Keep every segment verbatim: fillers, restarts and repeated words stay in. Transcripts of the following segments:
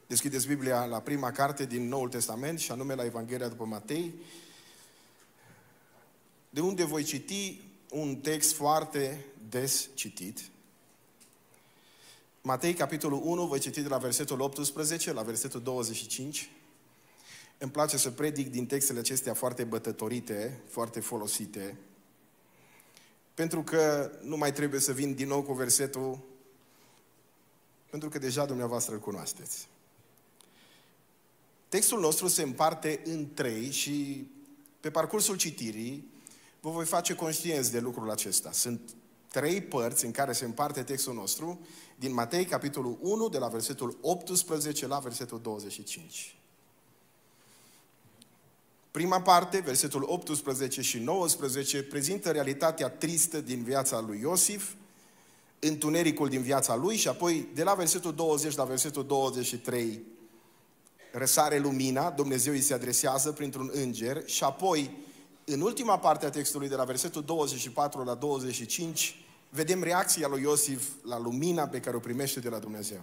Deschideți Biblia la prima carte din Noul Testament, și anume la Evanghelia după Matei, de unde voi citi un text foarte des citit. Matei, capitolul unu, voi citi de la versetul optsprezece la versetul douăzeci și cinci. Îmi place să predic din textele acestea foarte bătătorite, foarte folosite, pentru că nu mai trebuie să vin din nou cu versetul, pentru că deja dumneavoastră îl cunoașteți. Textul nostru se împarte în trei și pe parcursul citirii vă voi face conștienți de lucrul acesta. Sunt trei părți în care se împarte textul nostru din Matei, capitolul unu, de la versetul optsprezece la versetul douăzeci și cinci. Prima parte, versetul optsprezece și nouăsprezece, prezintă realitatea tristă din viața lui Iosif, întunericul din viața lui, și apoi de la versetul douăzeci la versetul douăzeci și trei răsare lumina, Dumnezeu îi se adresează printr-un înger, și apoi în ultima parte a textului, de la versetul douăzeci și patru la douăzeci și cinci, vedem reacția lui Iosif la lumina pe care o primește de la Dumnezeu.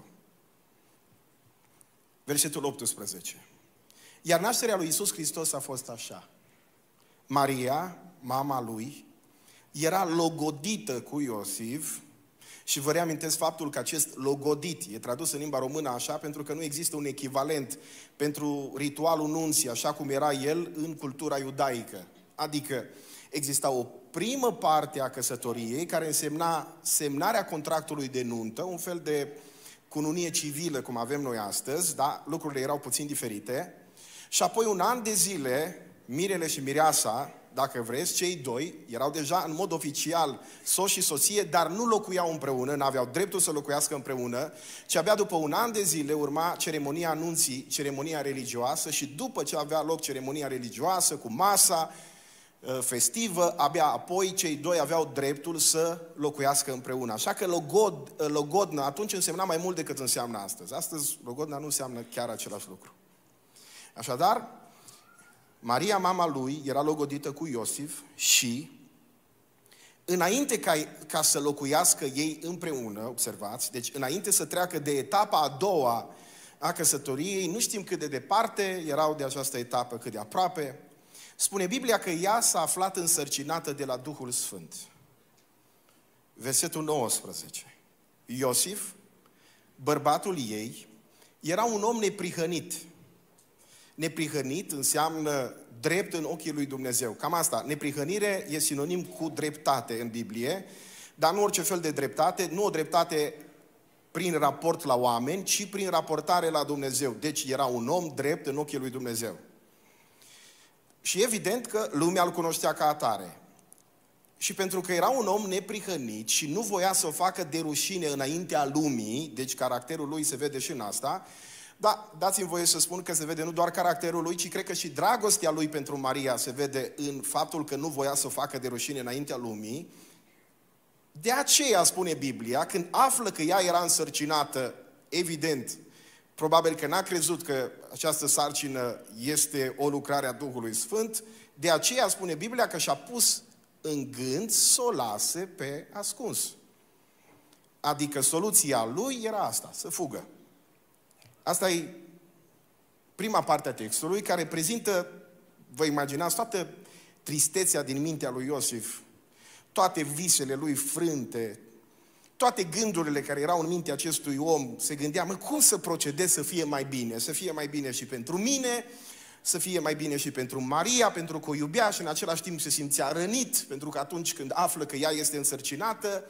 Versetul optsprezece. Iar nașterea lui Iisus Hristos a fost așa. Maria, mama lui, era logodită cu Iosif, și vă reamintesc faptul că acest logodit e tradus în limba română așa pentru că nu există un echivalent pentru ritualul nunții, așa cum era el în cultura iudaică. Adică exista o primă parte a căsătoriei care însemna semnarea contractului de nuntă, un fel de cununie civilă cum avem noi astăzi, da? Lucrurile erau puțin diferite. Și apoi un an de zile, mirele și mireasa, dacă vreți, cei doi erau deja în mod oficial soț și soție, dar nu locuiau împreună, n-aveau dreptul să locuiască împreună, ci abia după un an de zile urma ceremonia anunții, ceremonia religioasă, și după ce avea loc ceremonia religioasă cu masa festivă, abia apoi cei doi aveau dreptul să locuiască împreună. Așa că logod, logodna atunci însemna mai mult decât înseamnă astăzi. Astăzi logodna nu înseamnă chiar același lucru. Așadar, Maria, mama lui, era logodită cu Iosif și înainte ca, ca să locuiască ei împreună, observați, deci înainte să treacă de etapa a doua a căsătoriei, nu știm cât de departe erau de această etapă, cât de aproape, spune Biblia că ea s-a aflat însărcinată de la Duhul Sfânt. Versetul nouăsprezece. Iosif, bărbatul ei, era un om neprihănit. Neprihănit înseamnă drept în ochii lui Dumnezeu. Cam asta. Neprihănire e sinonim cu dreptate în Biblie, dar nu orice fel de dreptate, nu o dreptate prin raport la oameni, ci prin raportare la Dumnezeu. Deci era un om drept în ochii lui Dumnezeu. Și evident că lumea îl cunoștea ca atare. Și pentru că era un om neprihănit și nu voia să o facă de rușine înaintea lumii, deci caracterul lui se vede și în asta, da, dați-mi voie să spun că se vede nu doar caracterul lui, ci cred că și dragostea lui pentru Maria se vede în faptul că nu voia să o facă de rușine înaintea lumii. De aceea spune Biblia, când află că ea era însărcinată, evident, probabil că n-a crezut că această sarcină este o lucrare a Duhului Sfânt, de aceea spune Biblia că și-a pus în gând să o lase pe ascuns. Adică soluția lui era asta, să fugă. Asta e prima parte a textului, care prezintă, vă imaginați, toată tristețea din mintea lui Iosif, toate visele lui frânte, toate gândurile care erau în mintea acestui om. Se gândea, mă, cum să procedez să fie mai bine? Să fie mai bine și pentru mine, să fie mai bine și pentru Maria, pentru că o iubea și în același timp se simțea rănit, pentru că atunci când află că ea este însărcinată,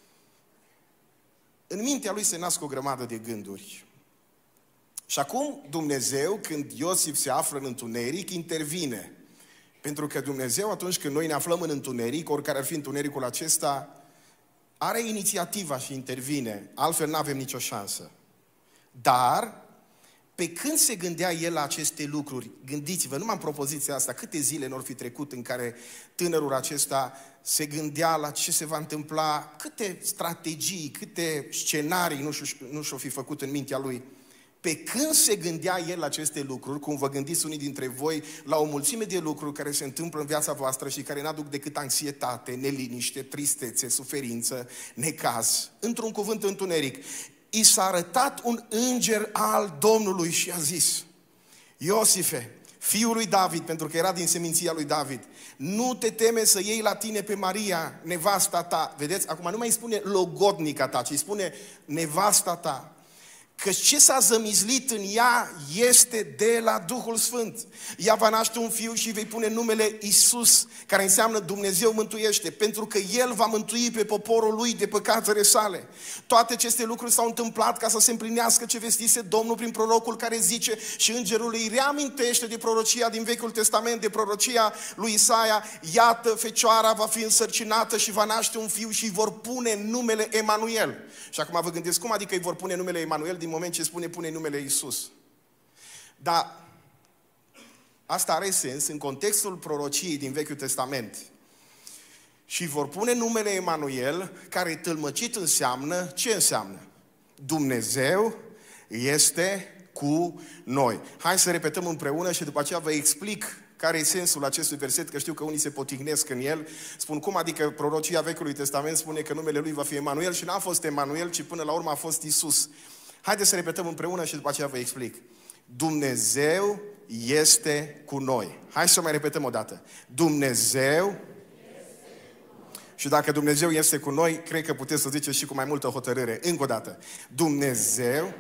în mintea lui se nasc o grămadă de gânduri. Și acum Dumnezeu, când Iosif se află în întuneric, intervine. Pentru că Dumnezeu, atunci când noi ne aflăm în întuneric, oricare ar fi întunericul acesta, are inițiativa și intervine. Altfel nu avem nicio șansă. Dar, pe când se gândea el la aceste lucruri, gândiți-vă, numai în propoziția asta, câte zile n-or fi trecut în care tânărul acesta se gândea la ce se va întâmpla, câte strategii, câte scenarii nu și-o, nu și-o fi făcut în mintea lui. Pe când se gândea el la aceste lucruri, cum vă gândiți unii dintre voi la o mulțime de lucruri care se întâmplă în viața voastră și care n-aduc decât anxietate, neliniște, tristețe, suferință, necaz, într-un cuvânt întuneric. i s-a arătat un înger al Domnului și a zis: Iosife, fiul lui David, pentru că era din seminția lui David, nu te teme să iei la tine pe Maria, nevasta ta. Vedeți, acum nu mai spune logodnica ta, ci spune nevasta ta. Că ce s-a zămizlit în ea este de la Duhul Sfânt. Ea va naște un fiu și vei pune numele Iisus, care înseamnă Dumnezeu mântuiește, pentru că El va mântui pe poporul Lui de păcatele sale. Toate aceste lucruri s-au întâmplat ca să se împlinească ce vestise Domnul prin prorocul, care zice, și îngerul îi reamintește de prorocia din Vechiul Testament, de prorocia lui Isaia: iată, fecioara va fi însărcinată și va naște un fiu și îi vor pune numele Emanuel. Și acum vă gândiți, cum adică îi vor pune numele Emanuel din moment ce spune pune numele Iisus? Dar asta are sens în contextul prorociei din Vechiul Testament. Și vor pune numele Emanuel, care tâlmăcit înseamnă, ce înseamnă? Dumnezeu este cu noi. Hai să repetăm împreună și după aceea vă explic care e sensul acestui verset, că știu că unii se potignesc în el. Spun, cum adică prorocia Vechiului Testament spune că numele lui va fi Emanuel și n-a fost Emanuel, ci până la urmă a fost Iisus. Haideți să repetăm împreună și după aceea vă explic. Dumnezeu este cu noi. Hai să mai repetăm o dată. Dumnezeu. Și dacă Dumnezeu este cu noi, cred că puteți să ziceți și cu mai multă hotărâre. Încă o dată. Dumnezeu.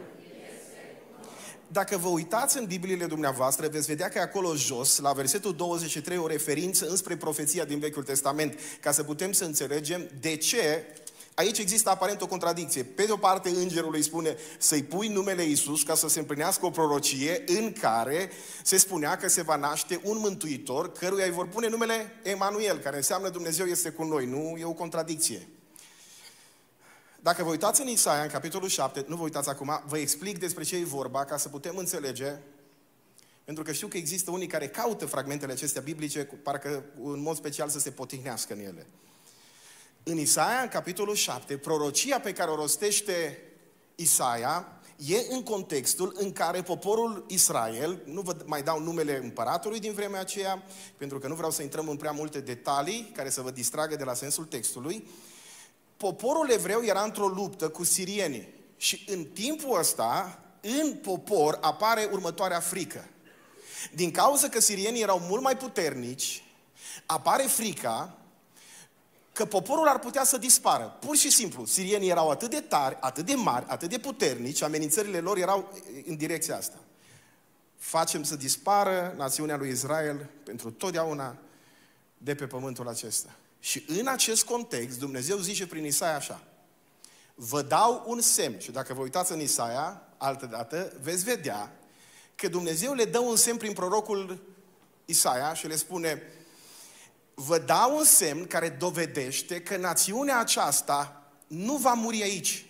Dacă vă uitați în Bibliile dumneavoastră, veți vedea că acolo jos, la versetul douăzeci și trei, o referință înspre profeția din Vechiul Testament, ca să putem să înțelegem de ce aici există aparent o contradicție. Pe de o parte, îngerul îi spune să-i pui numele Iisus ca să se împlinească o prorocie în care se spunea că se va naște un mântuitor căruia îi vor pune numele Emanuel, care înseamnă Dumnezeu este cu noi. Nu e o contradicție. Dacă vă uitați în Isaia, în capitolul șapte, nu vă uitați acum, vă explic despre ce e vorba ca să putem înțelege, pentru că știu că există unii care caută fragmentele acestea biblice, parcă în mod special să se potihnească în ele. În Isaia, în capitolul șapte, prorocia pe care o rostește Isaia e în contextul în care poporul Israel, nu vă mai dau numele împăratului din vremea aceea, pentru că nu vreau să intrăm în prea multe detalii care să vă distragă de la sensul textului, poporul evreu era într-o luptă cu sirienii. Și în timpul ăsta, în popor, apare următoarea frică. Din cauza că sirienii erau mult mai puternici, apare frica că poporul ar putea să dispară. Pur și simplu, sirienii erau atât de tari, atât de mari, atât de puternici, amenințările lor erau în direcția asta. Facem să dispară națiunea lui Israel pentru totdeauna de pe pământul acesta. Și în acest context, Dumnezeu zice prin Isaia așa: vă dau un semn. Și dacă vă uitați în Isaia, altă dată, veți vedea că Dumnezeu le dă un semn prin prorocul Isaia și le spune: vă dau un semn care dovedește că națiunea aceasta nu va muri aici.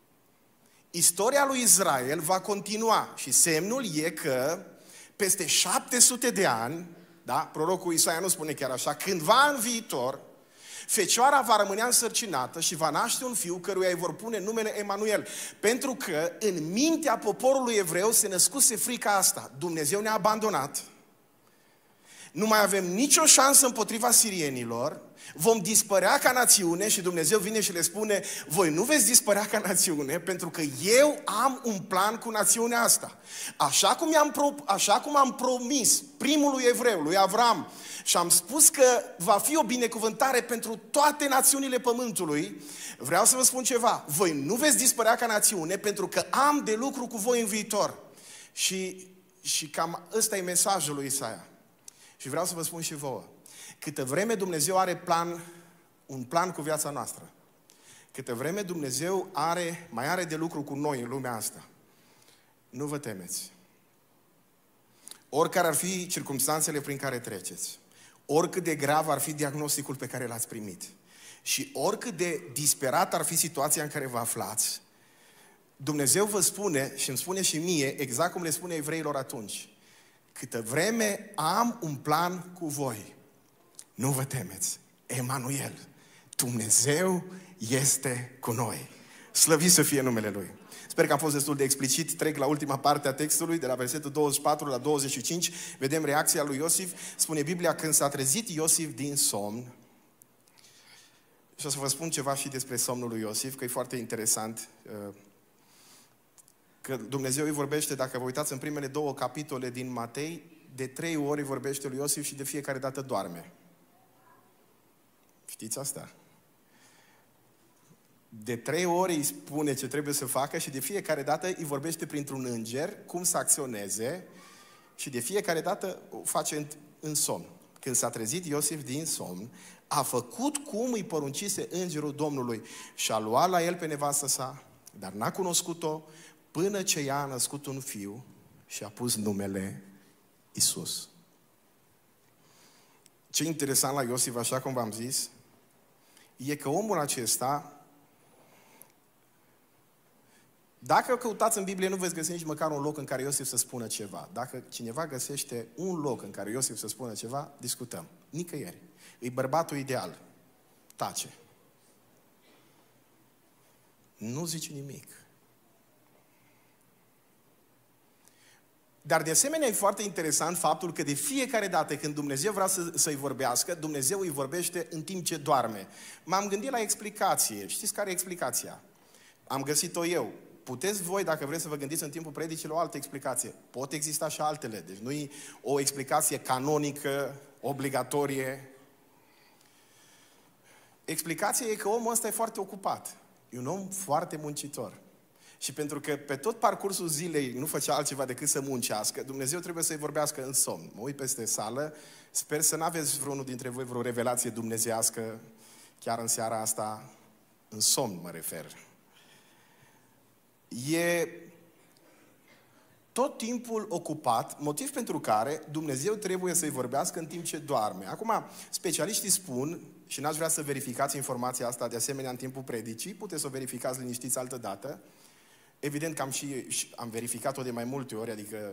Istoria lui Israel va continua și semnul e că peste șapte sute de ani, da, prorocul Isaia nu spune chiar așa, cândva în viitor, fecioara va rămâne însărcinată și va naște un fiu căruia îi vor pune numele Emanuel. Pentru că în mintea poporului evreu se născuse frica asta. Dumnezeu ne-a abandonat. Nu mai avem nicio șansă împotriva sirienilor, vom dispărea ca națiune și Dumnezeu vine și le spune: voi nu veți dispărea ca națiune pentru că eu am un plan cu națiunea asta. Așa cum, i-am pro, așa cum am promis primului evreu, lui Avram, și am spus că va fi o binecuvântare pentru toate națiunile pământului, vreau să vă spun ceva: voi nu veți dispărea ca națiune pentru că am de lucru cu voi în viitor. Și, și cam ăsta e mesajul lui Isaia. Și vreau să vă spun și vouă, câtă vreme Dumnezeu are plan, un plan cu viața noastră, câtă vreme Dumnezeu are, mai are de lucru cu noi în lumea asta, nu vă temeți. Oricare ar fi circumstanțele prin care treceți, oricât de grav ar fi diagnosticul pe care l-ați primit și oricât de disperat ar fi situația în care vă aflați, Dumnezeu vă spune și îmi spune și mie, exact cum le spune evreilor atunci: câtă vreme am un plan cu voi, nu vă temeți. Emanuel, Dumnezeu este cu noi. Slăvit să fie numele Lui. Sper că am fost destul de explicit. Trec la ultima parte a textului, de la versetul douăzeci și patru la douăzeci și cinci. Vedem reacția lui Iosif. Spune Biblia: când s-a trezit Iosif din somn. Și o să vă spun ceva și despre somnul lui Iosif, că e foarte interesant. că Dumnezeu îi vorbește, dacă vă uitați în primele două capitole din Matei, de trei ori îi vorbește lui Iosif și de fiecare dată doarme. Știți asta? De trei ori îi spune ce trebuie să facă și de fiecare dată îi vorbește printr-un înger cum să acționeze și de fiecare dată o face în, în somn. Când s-a trezit Iosif din somn, a făcut cum îi poruncise îngerul Domnului și a luat la el pe nevastă sa, dar n-a cunoscut-o până ce ea a născut un fiu și a pus numele Iisus. Ce interesant la Iosif, așa cum v-am zis, e că omul acesta, dacă căutați în Biblie, nu veți găsi nici măcar un loc în care Iosif să spună ceva. Dacă cineva găsește un loc în care Iosif să spună ceva, discutăm. Nicăieri. E bărbatul ideal. Tace. Nu zice nimic. Dar de asemenea e foarte interesant faptul că de fiecare dată când Dumnezeu vrea să, să-i vorbească, Dumnezeu îi vorbește în timp ce doarme. M-am gândit la explicație. Știți care e explicația? Am găsit-o eu. Puteți voi, dacă vreți să vă gândiți în timpul predicii, la o altă explicație. Pot exista și altele. Deci nu e o explicație canonică, obligatorie. Explicația e că omul ăsta e foarte ocupat. E un om foarte muncitor. Și pentru că pe tot parcursul zilei nu făcea altceva decât să muncească, Dumnezeu trebuie să-i vorbească în somn. Mă uit peste sală, sper să n-aveți vreunul dintre voi vreo revelație dumnezeiască, chiar în seara asta, în somn mă refer. E tot timpul ocupat, motiv pentru care Dumnezeu trebuie să-i vorbească în timp ce doarme. Acum, specialiștii spun, și n-aș vrea să verificați informația asta de asemenea în timpul predicii, puteți să o verificați liniștiți altă dată. Evident că am și am verificat-o de mai multe ori, adică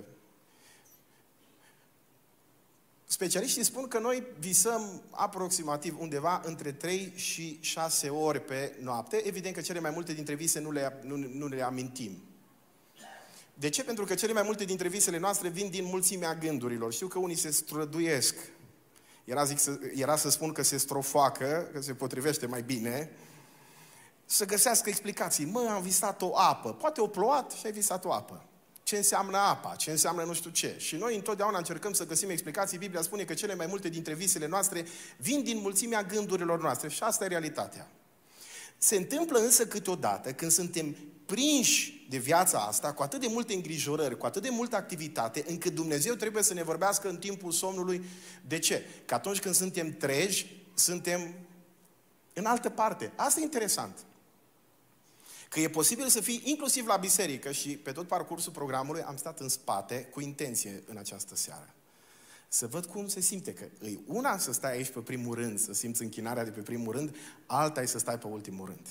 specialiștii spun că noi visăm aproximativ undeva între trei și șase ori pe noapte. Evident că cele mai multe dintre vise nu le, nu, nu le amintim. De ce? Pentru că cele mai multe dintre visele noastre vin din mulțimea gândurilor. Știu că unii se străduiesc. Era, zic, să, era să spun că se strofoacă, că se potrivește mai bine, să găsească explicații. Mă, am visat o apă. Poate o plouat și ai visat o apă. Ce înseamnă apa? Ce înseamnă nu știu ce? Și noi întotdeauna încercăm să găsim explicații. Biblia spune că cele mai multe dintre visele noastre vin din mulțimea gândurilor noastre. Și asta e realitatea. Se întâmplă însă câteodată când suntem prinși de viața asta, cu atât de multe îngrijorări, cu atât de multă activitate, încât Dumnezeu trebuie să ne vorbească în timpul somnului. De ce? Că atunci când suntem treji, suntem în altă parte. Asta e interesant. Că e posibil să fii inclusiv la biserică și pe tot parcursul programului am stat în spate cu intenție în această seară. Să văd cum se simte, că e una să stai aici pe primul rând, să simți închinarea de pe primul rând, alta e să stai pe ultimul rând.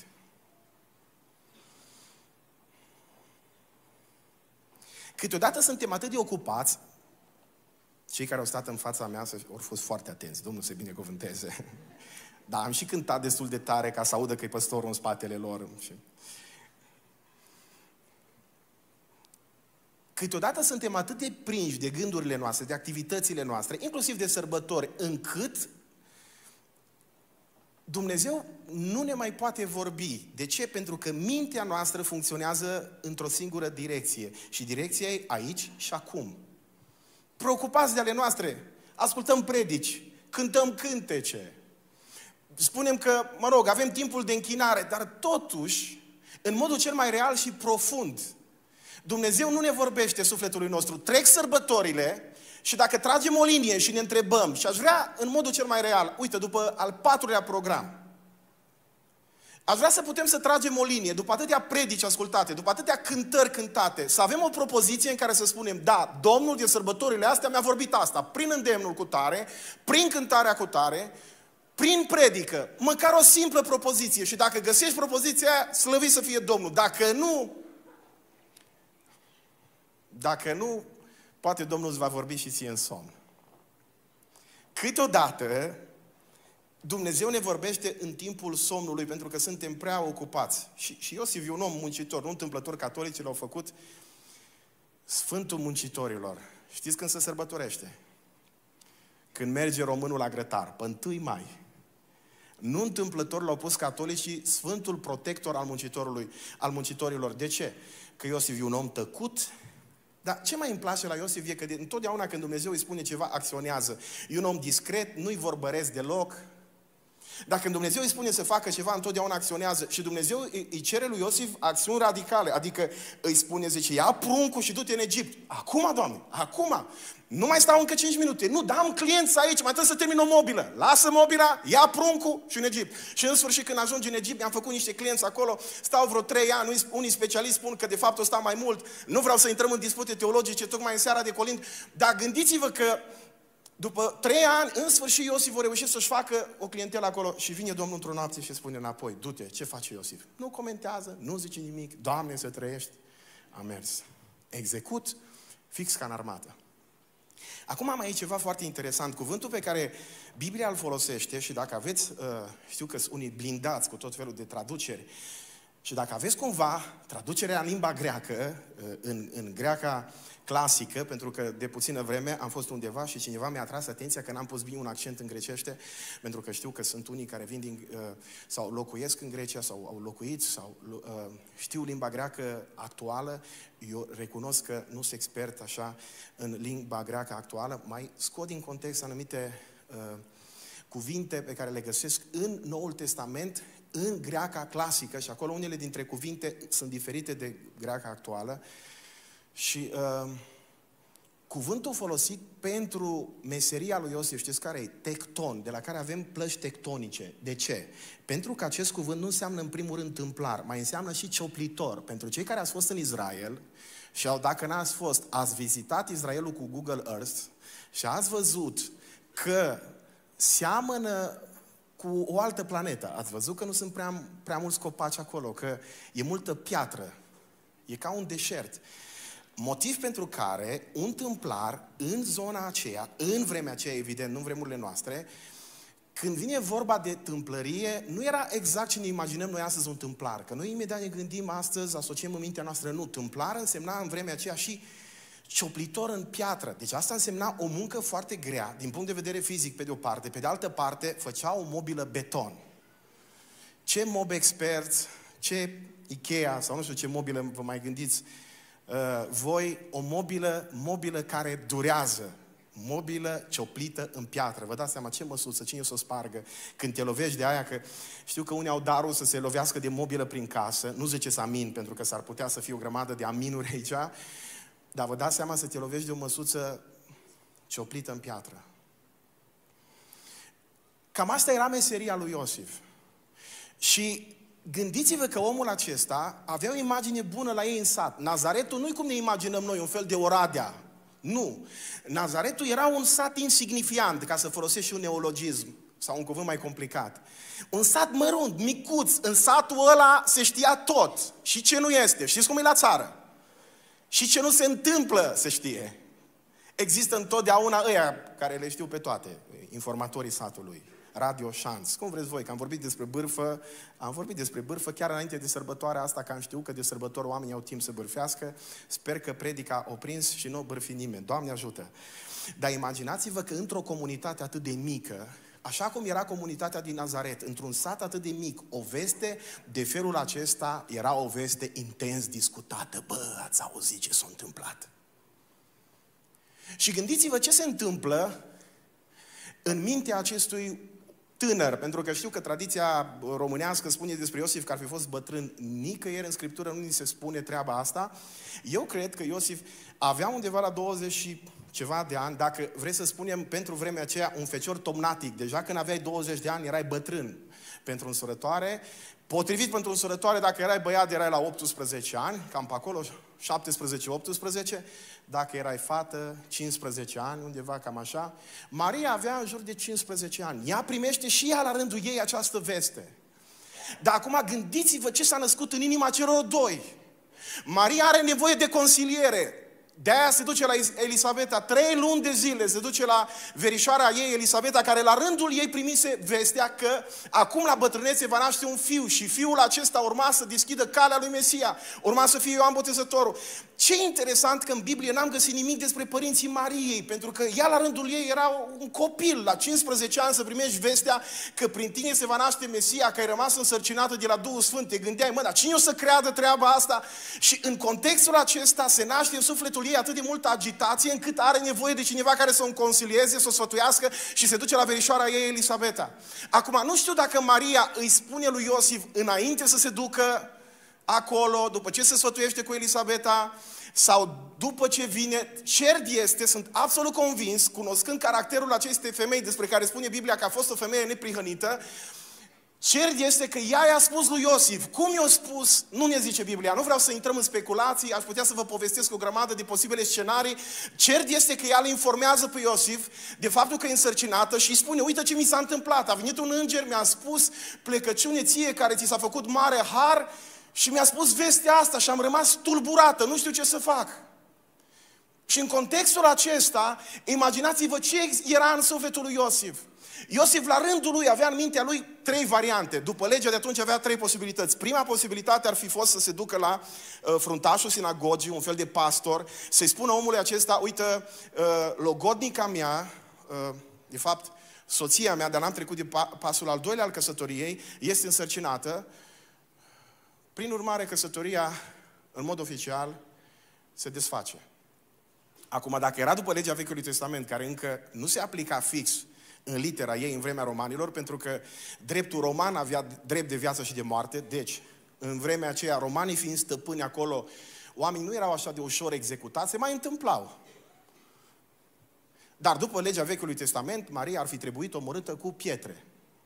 Câteodată suntem atât de ocupați, cei care au stat în fața mea au fost foarte atenți, Domnul să binecuvânteze. Dar am și cântat destul de tare ca să audă că e păstorul în spatele lor. Câteodată suntem atât de prinși de gândurile noastre, de activitățile noastre, inclusiv de sărbători, încât Dumnezeu nu ne mai poate vorbi. De ce? Pentru că mintea noastră funcționează într-o singură direcție. Și direcția e aici și acum. Preocupați de ale noastre, ascultăm predici, cântăm cântece, spunem că, mă rog, avem timpul de închinare, dar totuși, în modul cel mai real și profund, Dumnezeu nu ne vorbește sufletului nostru. Trec sărbătorile și dacă tragem o linie și ne întrebăm, și aș vrea în modul cel mai real, uite, după al patrulea program, aș vrea să putem să tragem o linie, după atâtea predici ascultate, după atâtea cântări cântate, să avem o propoziție în care să spunem, da, Domnul de sărbătorile astea mi-a vorbit asta, prin îndemnul cu tare, prin cântarea cu tare, prin predică, măcar o simplă propoziție. Și dacă găsești propoziția aia, slăvit să fie Domnul. Dacă nu, dacă nu, poate Domnul îți va vorbi și ție în somn. Câteodată, Dumnezeu ne vorbește în timpul somnului, pentru că suntem prea ocupați. Și, și Iosif e un om muncitor, nu întâmplător, catolicii l-au făcut Sfântul Muncitorilor. Știți când se sărbătorește? Când merge românul la grătar, pe întâi mai. Nu întâmplător l-au pus catolicii Sfântul Protector al muncitorului, al muncitorilor. De ce? Că Iosif e un om tăcut. Dar ce mai îmi place la Iosif e că de, întotdeauna când Dumnezeu îi spune ceva, acționează. E un om discret, nu-i vorbăresc deloc. Dacă când Dumnezeu îi spune să facă ceva, întotdeauna acționează. Și Dumnezeu îi, îi cere lui Iosif acțiuni radicale. Adică îi spune, zice, ia pruncul și du-te în Egipt. Acum, Doamne, acum. Nu mai stau încă cinci minute. Nu, dar am clienți aici, mai trebuie să termin o mobilă. Lasă mobila, ia pruncul și în Egipt. Și în sfârșit, când ajungi în Egipt, mi-am făcut niște clienți acolo, stau vreo trei ani, unii specialiști spun că de fapt o stau mai mult. Nu vreau să intrăm în dispute teologice, tocmai în seara de Colind, dar gândiți-vă că după trei ani, în sfârșit, Iosif a reușit să-și facă o clientelă acolo și vine Domnul într-o noapte și spune înapoi, du-te, ce face Iosif? Nu comentează, nu zice nimic, Doamne să trăiești. A mers. Execut, fix ca în armată. Acum mai e ceva foarte interesant. Cuvântul pe care Biblia îl folosește și dacă aveți, știu că sunt unii blindați cu tot felul de traduceri, și dacă aveți cumva traducerea în limba greacă, în, în greaca clasică, pentru că de puțină vreme am fost undeva și cineva mi-a atras atenția că n-am pus bine un accent în grecește, pentru că știu că sunt unii care vin din, sau locuiesc în Grecia, sau au locuit, sau știu limba greacă actuală. Eu recunosc că nu sunt expert așa în limba greacă actuală, mai scot din context anumite uh, cuvinte pe care le găsesc în Noul Testament, în greaca clasică, și acolo unele dintre cuvinte sunt diferite de greaca actuală. Și uh, cuvântul folosit pentru meseria lui Iosif, știți care e? Tecton, de la care avem plăci tectonice. De ce? Pentru că acest cuvânt nu înseamnă în primul rând tâmplar, mai înseamnă și cioplitor. Pentru cei care ați fost în Israel, și dacă n-ați fost, ați vizitat Israelul cu Google Earth și ați văzut că seamănă cu o altă planetă. Ați văzut că nu sunt prea, prea mulți copaci acolo, că e multă piatră. E ca un deșert. Motiv pentru care un tâmplar în zona aceea, în vremea aceea, evident, nu în vremurile noastre, când vine vorba de tâmplărie, nu era exact ce ne imaginăm noi astăzi un tâmplar. Că noi imediat ne gândim astăzi, asociem în mintea noastră, nu, tâmplar însemna în vremea aceea și cioplitor în piatră. Deci asta însemna o muncă foarte grea, din punct de vedere fizic, pe de o parte. Pe de altă parte, făcea o mobilă beton. Ce mob experți, ce Ikea, sau nu știu ce mobilă vă mai gândiți, uh, voi, o mobilă, mobilă care durează. Mobilă cioplită în piatră. Vă dați seama ce măsuță, cine o să o spargă când te lovești de aia, că știu că unii au darul să se lovească de mobilă prin casă. Nu ziceți amin, pentru că s-ar putea să fie o grămadă de aminuri aici. Dar vă dați seama să te lovești de o măsuță cioplită în piatră. Cam asta era meseria lui Iosif. Și gândiți-vă că omul acesta avea o imagine bună la ei în sat. Nazaretul nu-i cum ne imaginăm noi, un fel de Oradea. Nu. Nazaretul era un sat insignifiant, ca să folosesc și un neologism sau un cuvânt mai complicat. Un sat mărunt, micuț. În satul ăla se știa tot. Și ce nu este. Știți cum e la țară? Și ce nu se întâmplă, se știe. Există întotdeauna ăia care le știu pe toate, informatorii satului, Radio Șanț. Cum vreți voi, că am vorbit despre bârfă, am vorbit despre bârfă chiar înainte de sărbătoarea asta, că am știut că de sărbători oamenii au timp să bârfească. Sper că predica o prins și nu o bârfi nimeni. Doamne ajută! Dar imaginați-vă că într-o comunitate atât de mică, așa cum era comunitatea din Nazaret, într-un sat atât de mic, o veste de felul acesta era o veste intens discutată. Bă, ați auzit ce s-a întâmplat? Și gândiți-vă ce se întâmplă în mintea acestui tânăr, pentru că știu că tradiția românească spune despre Iosif că ar fi fost bătrân. Nicăieri în Scriptură nu ni se spune treaba asta. Eu cred că Iosif avea undeva la douăzeci și ceva de ani, dacă vreți să spunem pentru vremea aceea un fecior tomnatic. Deja când aveai douăzeci de ani erai bătrân pentru însurătoare. Potrivit pentru însurătoare, dacă erai băiat, erai la optsprezece ani, cam pe acolo, șaptesprezece optsprezece. Dacă erai fată, cincisprezece ani, undeva cam așa. Maria avea în jur de cincisprezece ani. Ea primește și ea la rândul ei această veste. Dar acum gândiți-vă ce s-a născut în inima celor doi. Maria are nevoie de consiliere. De-aia se duce la Elisabeta, trei luni de zile se duce la verișoara ei, Elisabeta, care la rândul ei primise vestea că acum la bătrânețe va naște un fiu și fiul acesta urma să deschidă calea lui Mesia, urma să fie Ioan Botezătorul. Ce interesant că în Biblie n-am găsit nimic despre părinții Mariei, pentru că ea la rândul ei era un copil, la cincisprezece ani să primești vestea că prin tine se va naște Mesia, că ai rămas însărcinată de la Duhul Sfânt, te gândeai, mă, dar cine o să creadă treaba asta? Și în contextul acesta se naște în sufletul ei atât de multă agitație încât are nevoie de cineva care să o consilieze, să o sfătuiască și se duce la verișoara ei, Elisabeta. Acum, nu știu dacă Maria îi spune lui Iosif înainte să se ducă acolo, după ce se sfătuiește cu Elisabeta, sau după ce vine. Cert este, sunt absolut convins, cunoscând caracterul acestei femei despre care spune Biblia că a fost o femeie neprihănită, cert este că ea i-a spus lui Iosif. Cum i-a spus? Nu ne zice Biblia. Nu vreau să intrăm în speculații, aș putea să vă povestesc o grămadă de posibile scenarii. Cert este că ea îl informează pe Iosif de faptul că e însărcinată și îi spune, uite ce mi s-a întâmplat. A venit un înger, mi-a spus, plecăciune ție care ți s-a făcut mare har, și mi-a spus vestea asta și am rămas tulburată, nu știu ce să fac. Și în contextul acesta, imaginați-vă ce era în sufletul lui Iosif. Iosif, la rândul lui, avea în mintea lui trei variante. După legea de atunci avea trei posibilități. Prima posibilitate ar fi fost să se ducă la uh, fruntașul sinagogii, un fel de pastor, să-i spună omului acesta, uite, uh, logodnica mea, uh, de fapt, soția mea, dar n-am trecut de pa- pasul al doilea al căsătoriei, este însărcinată. Prin urmare, căsătoria, în mod oficial, se desface. Acum, dacă era după legea Vechiului Testament, care încă nu se aplica fix în litera ei în vremea romanilor, pentru că dreptul roman avea drept de viață și de moarte, deci, în vremea aceea, romanii fiind stăpâni acolo, oamenii nu erau așa de ușor executați, se mai întâmplau. Dar după legea Vechiului Testament, Maria ar fi trebuit omorâtă cu pietre.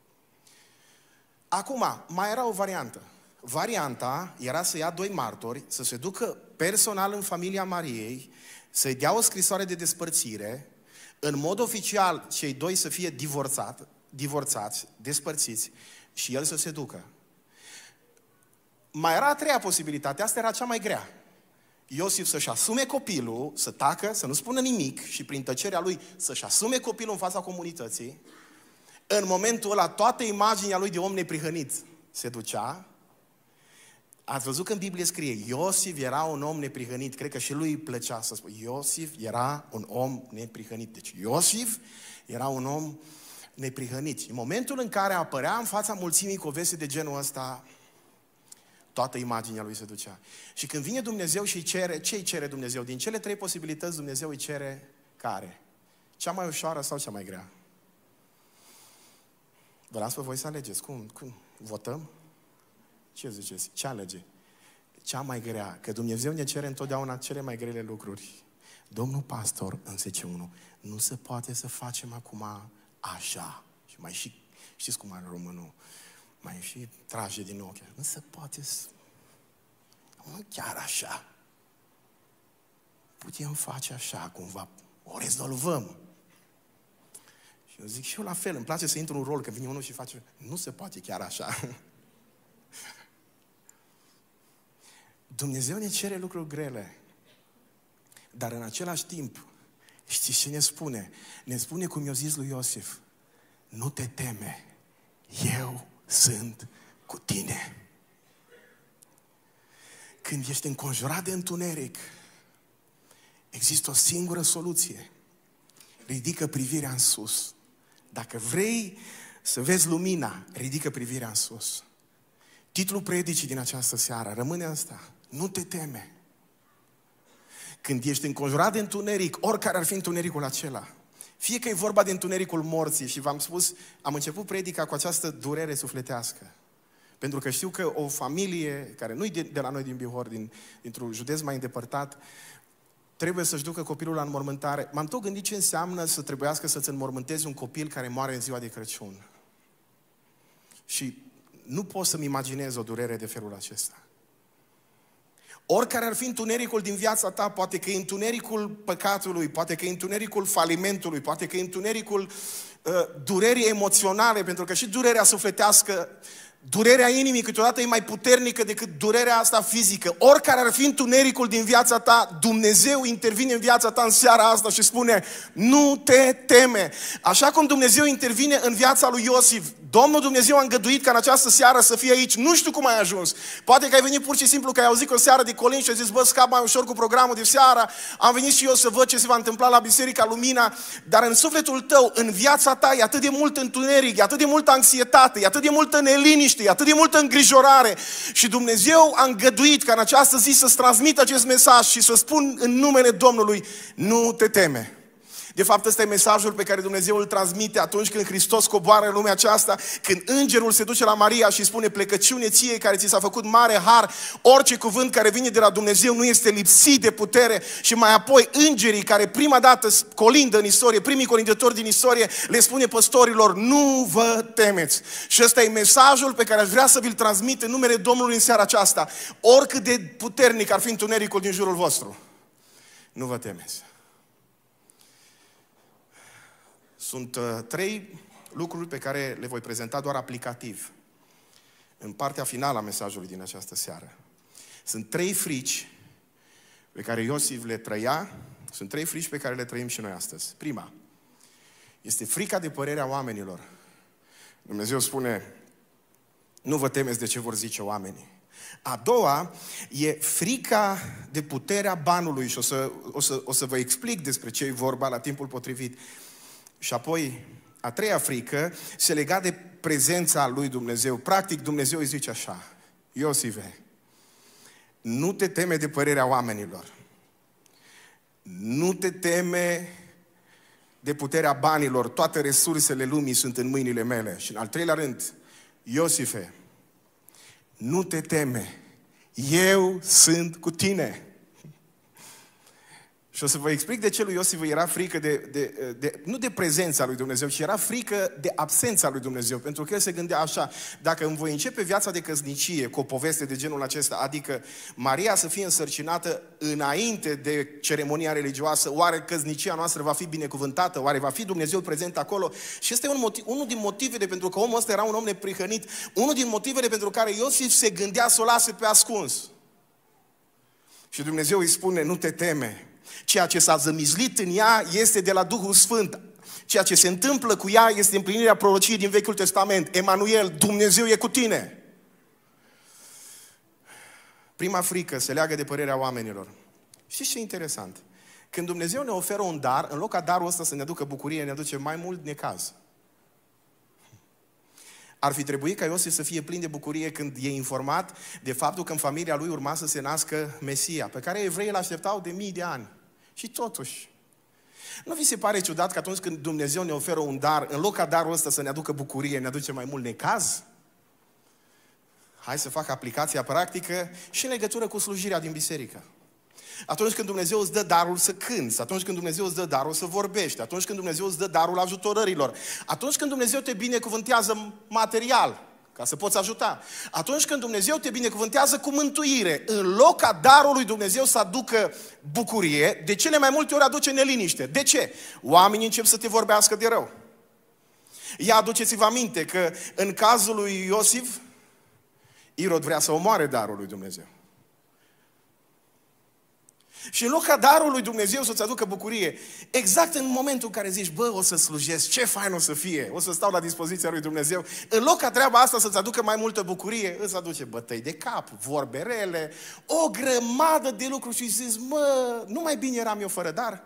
Acum, mai era o variantă. Varianta era să ia doi martori, să se ducă personal în familia Mariei, să-i dea o scrisoare de despărțire, în mod oficial cei doi să fie divorțat, divorțați, despărțiți și el să se ducă. Mai era a treia posibilitate, asta era cea mai grea. Iosif să-și asume copilul, să tacă, să nu spună nimic și prin tăcerea lui să-și asume copilul în fața comunității. În momentul ăla toată imaginea lui de om neprihănit se ducea. Ați văzut că în Biblie scrie, Iosif era un om neprihănit. Cred că și lui îi plăcea să spună, Iosif era un om neprihănit. Deci Iosif era un om neprihănit. În momentul în care apărea în fața mulțimii cu o veste de genul ăsta, toată imaginea lui se ducea. Și când vine Dumnezeu și îi cere, ce îi cere Dumnezeu? Din cele trei posibilități, Dumnezeu îi cere care? Cea mai ușoară sau cea mai grea? Vă las pe voi să alegeți. Cum? Cum? Votăm? Ce ziceți? Ce alege? Cea mai grea. Că Dumnezeu ne cere întotdeauna cele mai grele lucruri. Domnul pastor, în zece unu, nu se poate să facem acum așa. Și mai și, știți cum are românul? Mai și trage din ochi. Nu se poate să... Nu chiar așa. Putem face așa, cumva. O rezolvăm. Și eu zic și eu la fel. Îmi place să intru în rol, că vine unul și face... Nu se poate chiar așa. Dumnezeu ne cere lucruri grele. Dar în același timp, știți ce ne spune? Ne spune cum i-a zis lui Iosif. Nu te teme, eu sunt cu tine. Când ești înconjurat de întuneric, există o singură soluție. Ridică privirea în sus. Dacă vrei să vezi lumina, ridică privirea în sus. Titlul predicii din această seară rămâne asta. Nu te teme. Când ești înconjurat de întuneric, oricare ar fi întunericul acela, fie că e vorba de întunericul morții, și v-am spus, am început predica cu această durere sufletească. Pentru că știu că o familie, care nu e de, de la noi din Bihor, din, dintr-un județ mai îndepărtat, trebuie să-și ducă copilul la înmormântare. M-am tot gândit ce înseamnă să trebuiască să-ți înmormântezi un copil care moare în ziua de Crăciun. Și nu pot să-mi imaginez o durere de felul acesta. Oricare ar fi întunericul din viața ta, poate că e întunericul păcatului, poate că e întunericul falimentului, poate că e întunericul uh, durerii emoționale, pentru că și durerea sufletească Durerea inimii câteodată e mai puternică decât durerea asta fizică. Oricare ar fi întunericul din viața ta, Dumnezeu intervine în viața ta în seara asta și spune, nu te teme. Așa cum Dumnezeu intervine în viața lui Iosif, Domnul Dumnezeu a îngăduit ca în această seară să fie aici. Nu știu cum ai ajuns. Poate că ai venit pur și simplu că ai auzit o seară de colin și ai zis, bă, scap mai ușor cu programul de seară. Am venit și eu să văd ce se va întâmpla la Biserica Lumina. Dar în sufletul tău, în viața ta, e atât de mult întuneric, e atât de multă anxietate, e atât de multă neliniște, e atât de multă îngrijorare. Și Dumnezeu a îngăduit ca în această zi să-ți transmit acest mesaj și să spun în numele Domnului, nu te teme. De fapt, ăsta e mesajul pe care Dumnezeu îl transmite atunci când Hristos coboară în lumea aceasta, când îngerul se duce la Maria și spune, plecăciune ție care ți s-a făcut mare har, orice cuvânt care vine de la Dumnezeu nu este lipsit de putere. Și mai apoi îngerii care prima dată colindă în istorie, primii colindători din istorie, le spune păstorilor, nu vă temeți. Și ăsta e mesajul pe care aș vrea să vi-l transmit în numele Domnului în seara aceasta. Oricât de puternic ar fi întunericul din jurul vostru, nu vă temeți. Sunt uh, trei lucruri pe care le voi prezenta doar aplicativ în partea finală a mesajului din această seară. Sunt trei frici pe care Iosif le trăia, sunt trei frici pe care le trăim și noi astăzi. Prima este frica de părerea oamenilor. Dumnezeu spune, nu vă temeți de ce vor zice oamenii. A doua e frica de puterea banului și o să, o să, o să vă explic despre ce e vorba la timpul potrivit. Și apoi, a treia frică se lega de prezența lui Dumnezeu. Practic, Dumnezeu îi zice așa, Iosife, nu te teme de părerea oamenilor. Nu te teme de puterea banilor. Toate resursele lumii sunt în mâinile mele. Și în al treilea rând, Iosife, nu te teme. Eu sunt cu tine. Și o să vă explic de ce lui Iosif era frică de, de, de, nu de prezența lui Dumnezeu, ci era frică de absența lui Dumnezeu. Pentru că el se gândea așa, dacă îmi voi începe viața de căsnicie cu o poveste de genul acesta, adică Maria să fie însărcinată înainte de ceremonia religioasă, oare căsnicia noastră va fi binecuvântată? Oare va fi Dumnezeu prezent acolo? Și este un motiv, unul din motivele pentru că omul ăsta era un om neprihănit, unul din motivele pentru care Iosif se gândea să o lase pe ascuns. Și Dumnezeu îi spune, nu te teme. Ceea ce s-a zămizlit în ea este de la Duhul Sfânt. Ceea ce se întâmplă cu ea este împlinirea prorociei din Vechiul Testament. Emanuel, Dumnezeu e cu tine. Prima frică se leagă de părerea oamenilor. Știți ce e interesant? Când Dumnezeu ne oferă un dar, în loc ca darul ăsta să ne aducă bucurie, ne aduce mai mult necaz. Ar fi trebuit ca Iosif să fie plin de bucurie când e informat de faptul că în familia lui urma să se nască Mesia, pe care evreii îl așteptau de mii de ani. Și totuși, nu vi se pare ciudat că atunci când Dumnezeu ne oferă un dar, în loc ca darul ăsta să ne aducă bucurie, ne aduce mai mult necaz? Hai să fac aplicația practică și în legătură cu slujirea din biserică. Atunci când Dumnezeu îți dă darul să cânți, atunci când Dumnezeu îți dă darul să vorbești, atunci când Dumnezeu îți dă darul ajutorărilor, atunci când Dumnezeu te binecuvântează material, ca să poți ajuta, atunci când Dumnezeu te binecuvântează cu mântuire, în loc ca darul lui Dumnezeu să aducă bucurie, de cele mai multe ori aduce neliniște. De ce? Oamenii încep să te vorbească de rău. Ia aduceți-vă aminte că în cazul lui Iosif, Irod vrea să omoare darul lui Dumnezeu. Și în loc ca darul lui Dumnezeu să-ți aducă bucurie, exact în momentul în care zici, bă, o să slujesc, ce fain o să fie, o să stau la dispoziția lui Dumnezeu, în loc ca treaba asta să-ți aducă mai multă bucurie, îți aduce bătăi de cap, vorbe rele, o grămadă de lucruri și zici, mă, nu mai bine eram eu fără dar?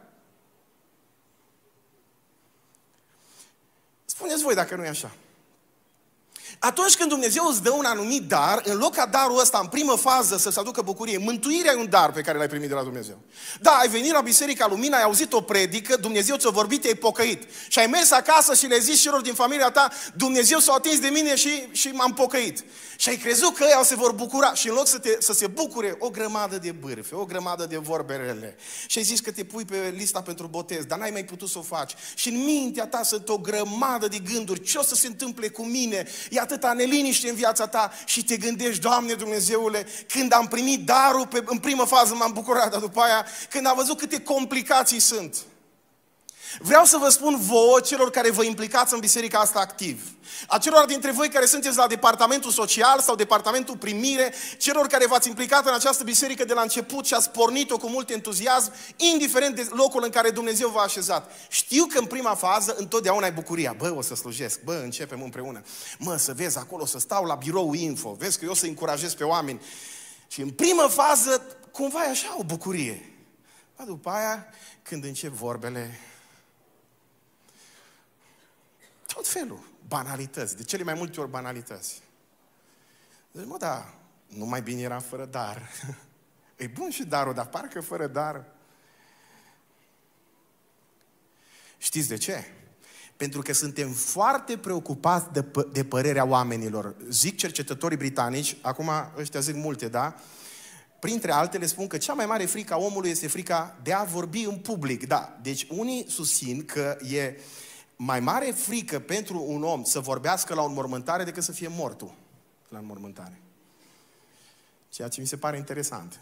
Spuneți voi dacă nu e așa. Atunci când Dumnezeu îți dă un anumit dar, în loc ca darul ăsta în primă fază să-ți aducă bucurie, mântuirea e un dar pe care l-ai primit de la Dumnezeu. Da, ai venit la Biserica Lumina, ai auzit o predică, Dumnezeu ți-a vorbit, te-ai pocăit. Și ai mers acasă și le zici celor din familia ta, Dumnezeu s-a atins de mine și, și m-am pocăit. Și ai crezut că ei se vor bucura și în loc să, te, să se bucure o grămadă de bârfe, o grămadă de vorbe rele. Și ai zis că te pui pe lista pentru botez, dar n-ai mai putut să o faci. Și în mintea ta sunt o grămadă de gânduri, ce o să se întâmple cu mine? E atâta neliniște în viața ta și te gândești, Doamne Dumnezeule, când am primit darul, pe, în primă fază m-am bucurat, dar după aia, când am văzut câte complicații sunt. Vreau să vă spun vouă, celor care vă implicați în biserica asta activ, acelor dintre voi care sunteți la departamentul social sau departamentul primire, celor care v-ați implicat în această biserică de la început și ați pornit-o cu mult entuziasm, indiferent de locul în care Dumnezeu v-a așezat. Știu că în prima fază întotdeauna ai bucuria. Bă, o să slujesc, bă, începem împreună. Mă, să vezi acolo, să stau la birou info, vezi că eu o să încurajez pe oameni. Și în primă fază, cumva e așa o bucurie. Dar după aia, când încep vorbele, tot felul, banalități, de cele mai multe ori banalități. Deci, mă, da, nu mai bine era fără dar. E bun și darul, dar parcă fără dar. Știți de ce? Pentru că suntem foarte preocupați de, de părerea oamenilor. Zic cercetătorii britanici, acum ăștia zic multe, da? Printre altele spun că cea mai mare frică a omului este frica de a vorbi în public. Da, deci unii susțin că e mai mare frică pentru un om să vorbească la o înmormântare decât să fie mortul la înmormântare. Ceea ce mi se pare interesant.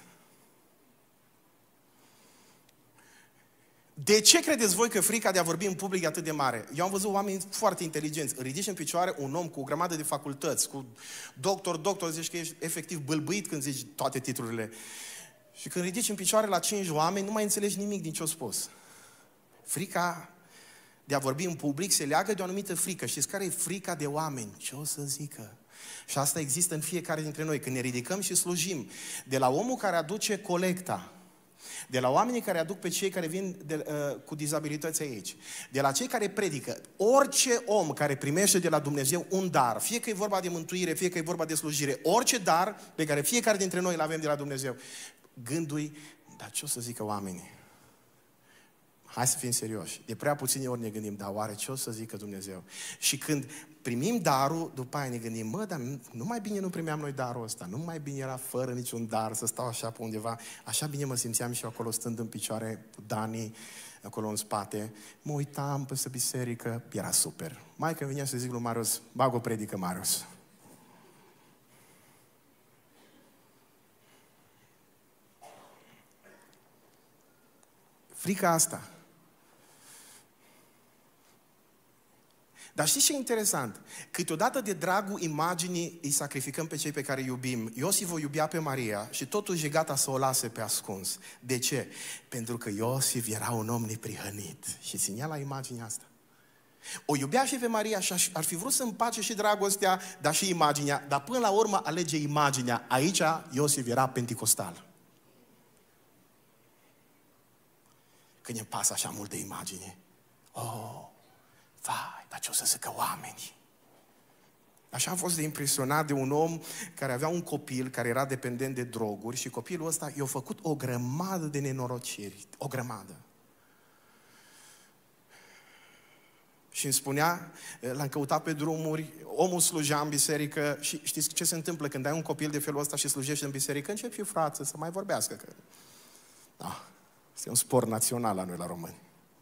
De ce credeți voi că frica de a vorbi în public e atât de mare? Eu am văzut oameni foarte inteligenți. Ridici în picioare un om cu o grămadă de facultăți, cu doctor, doctor, zici că ești efectiv bâlbâit când zici toate titlurile. Și când ridici în picioare la cinci oameni, nu mai înțelegi nimic din ce-au spus. Frica de a vorbi în public se leagă de o anumită frică. Știți care e frica de oameni? Ce o să zică? Și asta există în fiecare dintre noi. Când ne ridicăm și slujim, de la omul care aduce colecta, de la oamenii care aduc pe cei care vin de, uh, cu dizabilități aici, de la cei care predică, orice om care primește de la Dumnezeu un dar, fie că e vorba de mântuire, fie că e vorba de slujire, orice dar pe care fiecare dintre noi îl avem de la Dumnezeu, gândul-i, dar ce o să zică oamenii? Hai să fim serioși. De prea puține ori ne gândim, dar oare ce o să zică Dumnezeu? Și când primim darul, după aia ne gândim, mă, dar nu mai bine nu primeam noi darul ăsta, nu mai bine era fără niciun dar să stau așa pe undeva. Așa bine mă simțeam și eu acolo stând în picioare cu Dani, acolo în spate. Mă uitam peste biserică, era super. Mai când vinea să zic lui Marius, bag o predică, Marius. Frica asta. Dar știți ce e interesant? Câteodată de dragul imaginii îi sacrificăm pe cei pe care îi iubim. Iosif o iubea pe Maria și totuși e gata să o lase pe ascuns. De ce? Pentru că Iosif era un om neprihănit și ținea la imaginea asta. O iubea și pe Maria și ar fi vrut să împace și dragostea, dar și imaginea, dar până la urmă alege imaginea. Aici Iosif era penticostal. Când ne pasă așa mult de imagine. Oh, vai, dar ce o să zică oamenii? Așa am fost de impresionat de un om care avea un copil care era dependent de droguri și copilul ăsta i-a făcut o grămadă de nenorociri. O grămadă. Și îmi spunea, l-am căutat pe drumuri, omul slujea în biserică și știți ce se întâmplă când ai un copil de felul ăsta și slujești în biserică? Începi și frate să mai vorbească. Că... Da. Este un sport național la noi, la români.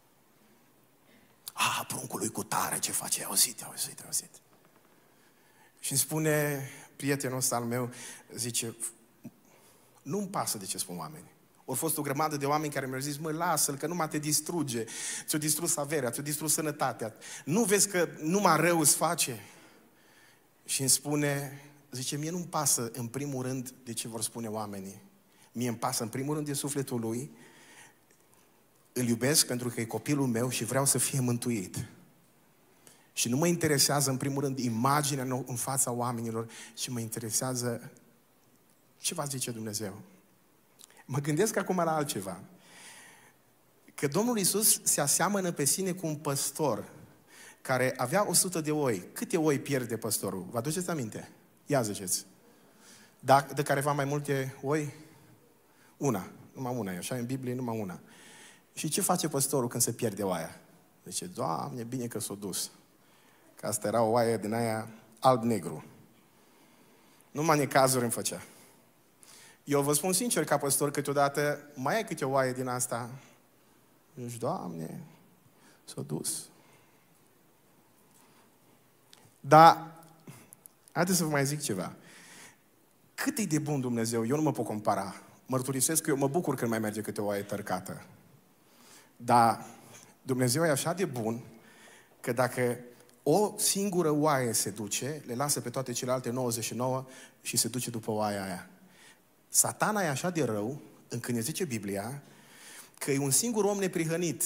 Ah, pruncul lui cu tare, ce face? Ai auzit, ai auzit, ai auzit. Și îmi spune prietenul ăsta al meu, zice, nu-mi pasă de ce spun oamenii. Au fost o grămadă de oameni care mi-au zis, mă, lasă-l, că numai te distruge. Ți-o distrus averea, ți-o distrus sănătatea. Nu vezi că numai rău îți face? Și îmi spune, zice, mie nu-mi pasă în primul rând de ce vor spune oamenii. Mie îmi pasă în primul rând de sufletul lui. Îl iubesc pentru că e copilul meu și vreau să fie mântuit. Și nu mă interesează în primul rând imaginea în fața oamenilor, ci mă interesează ce va zice Dumnezeu. Mă gândesc acum la altceva. Că Domnul Iisus se aseamănă pe sine cu un păstor care avea o sută de oi. Câte oi pierde păstorul? Vă aduceți aminte? Ia ziceți. Da, de careva mai multe oi? Una. Numai una. E așa în Biblie, numai una. Și ce face păstorul când se pierde oaia? Zice, Doamne, bine că s-a dus. Că asta era o oaie din aia alb-negru. Numai necazuri îmi făcea. Eu vă spun sincer, ca păstor, câteodată mai ai câte o oaie din asta. Zici, Doamne, s-a dus. Dar, haideți să vă mai zic ceva. Cât e de bun Dumnezeu, eu nu mă pot compara. Mărturisesc că eu mă bucur când mai merge câte o oaie tărcată. Dar Dumnezeu e așa de bun că dacă o singură oaie se duce, le lasă pe toate celelalte nouăzeci și nouă și se duce după oaia aia. Satana e așa de rău, încât ne zice Biblia, că e un singur om neprihănit.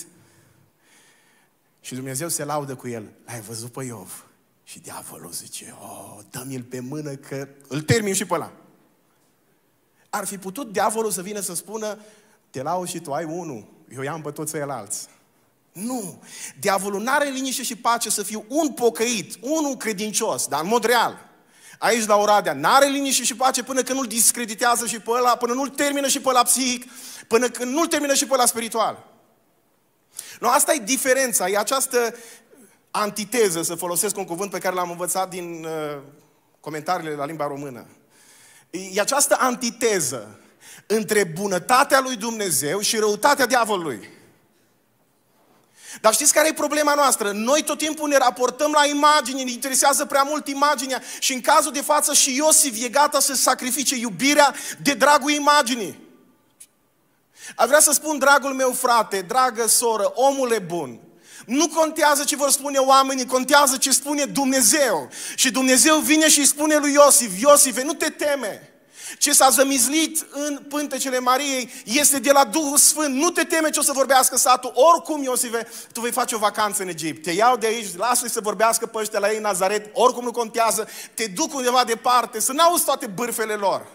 Și Dumnezeu se laudă cu el. L-ai văzut pe Iov? Și diavolul zice, oh, dă-mi-l pe mână că îl termin și pe ăla. Ar fi putut diavolul să vină să spună, te laud și tu ai unul, eu i-am pe toți ăilalți. Nu! Diavolul n-are liniște și pace să fiu un pocăit, unul credincios, dar în mod real. Aici la Oradea n-are liniște și pace până când nu-l discreditează și pe ăla, până nu-l termină și pe ăla psihic, până când nu-l termină și pe ăla spiritual. No, asta e diferența, e această antiteză, să folosesc un cuvânt pe care l-am învățat din uh, comentariile la limba română. E această antiteză între bunătatea lui Dumnezeu și răutatea diavolului. Dar știți care e problema noastră? Noi tot timpul ne raportăm la imagini, ne interesează prea mult imaginea și în cazul de față și Iosif e gata să sacrifice iubirea de dragul imaginii. Aș vrea să spun, dragul meu frate, dragă soră, omule bun, nu contează ce vor spune oamenii, contează ce spune Dumnezeu. Și Dumnezeu vine și îi spune lui Iosif, Iosife, nu te teme. Ce s-a zămizlit în pântecele Mariei este de la Duhul Sfânt. Nu te teme ce o să vorbească satul. Oricum, Iosife, tu vei face o vacanță în Egipt. Te iau de aici, lasă-i să vorbească pe ăștia la ei în Nazaret. Oricum nu contează. Te duc undeva departe, să n-auzi toate bârfele lor.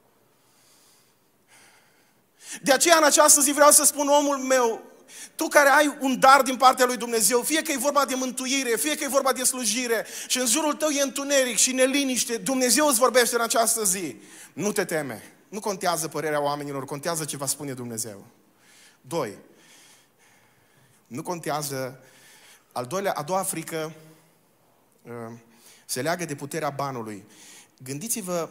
De aceea, în această zi vreau să spun, omul meu, tu care ai un dar din partea lui Dumnezeu, fie că e vorba de mântuire, fie că e vorba de slujire și în jurul tău e întuneric și neliniște, Dumnezeu îți vorbește în această zi. Nu te teme. Nu contează părerea oamenilor, contează ce va spune Dumnezeu. Doi. Nu contează. Al doilea, a doua frică se leagă de puterea banului. Gândiți-vă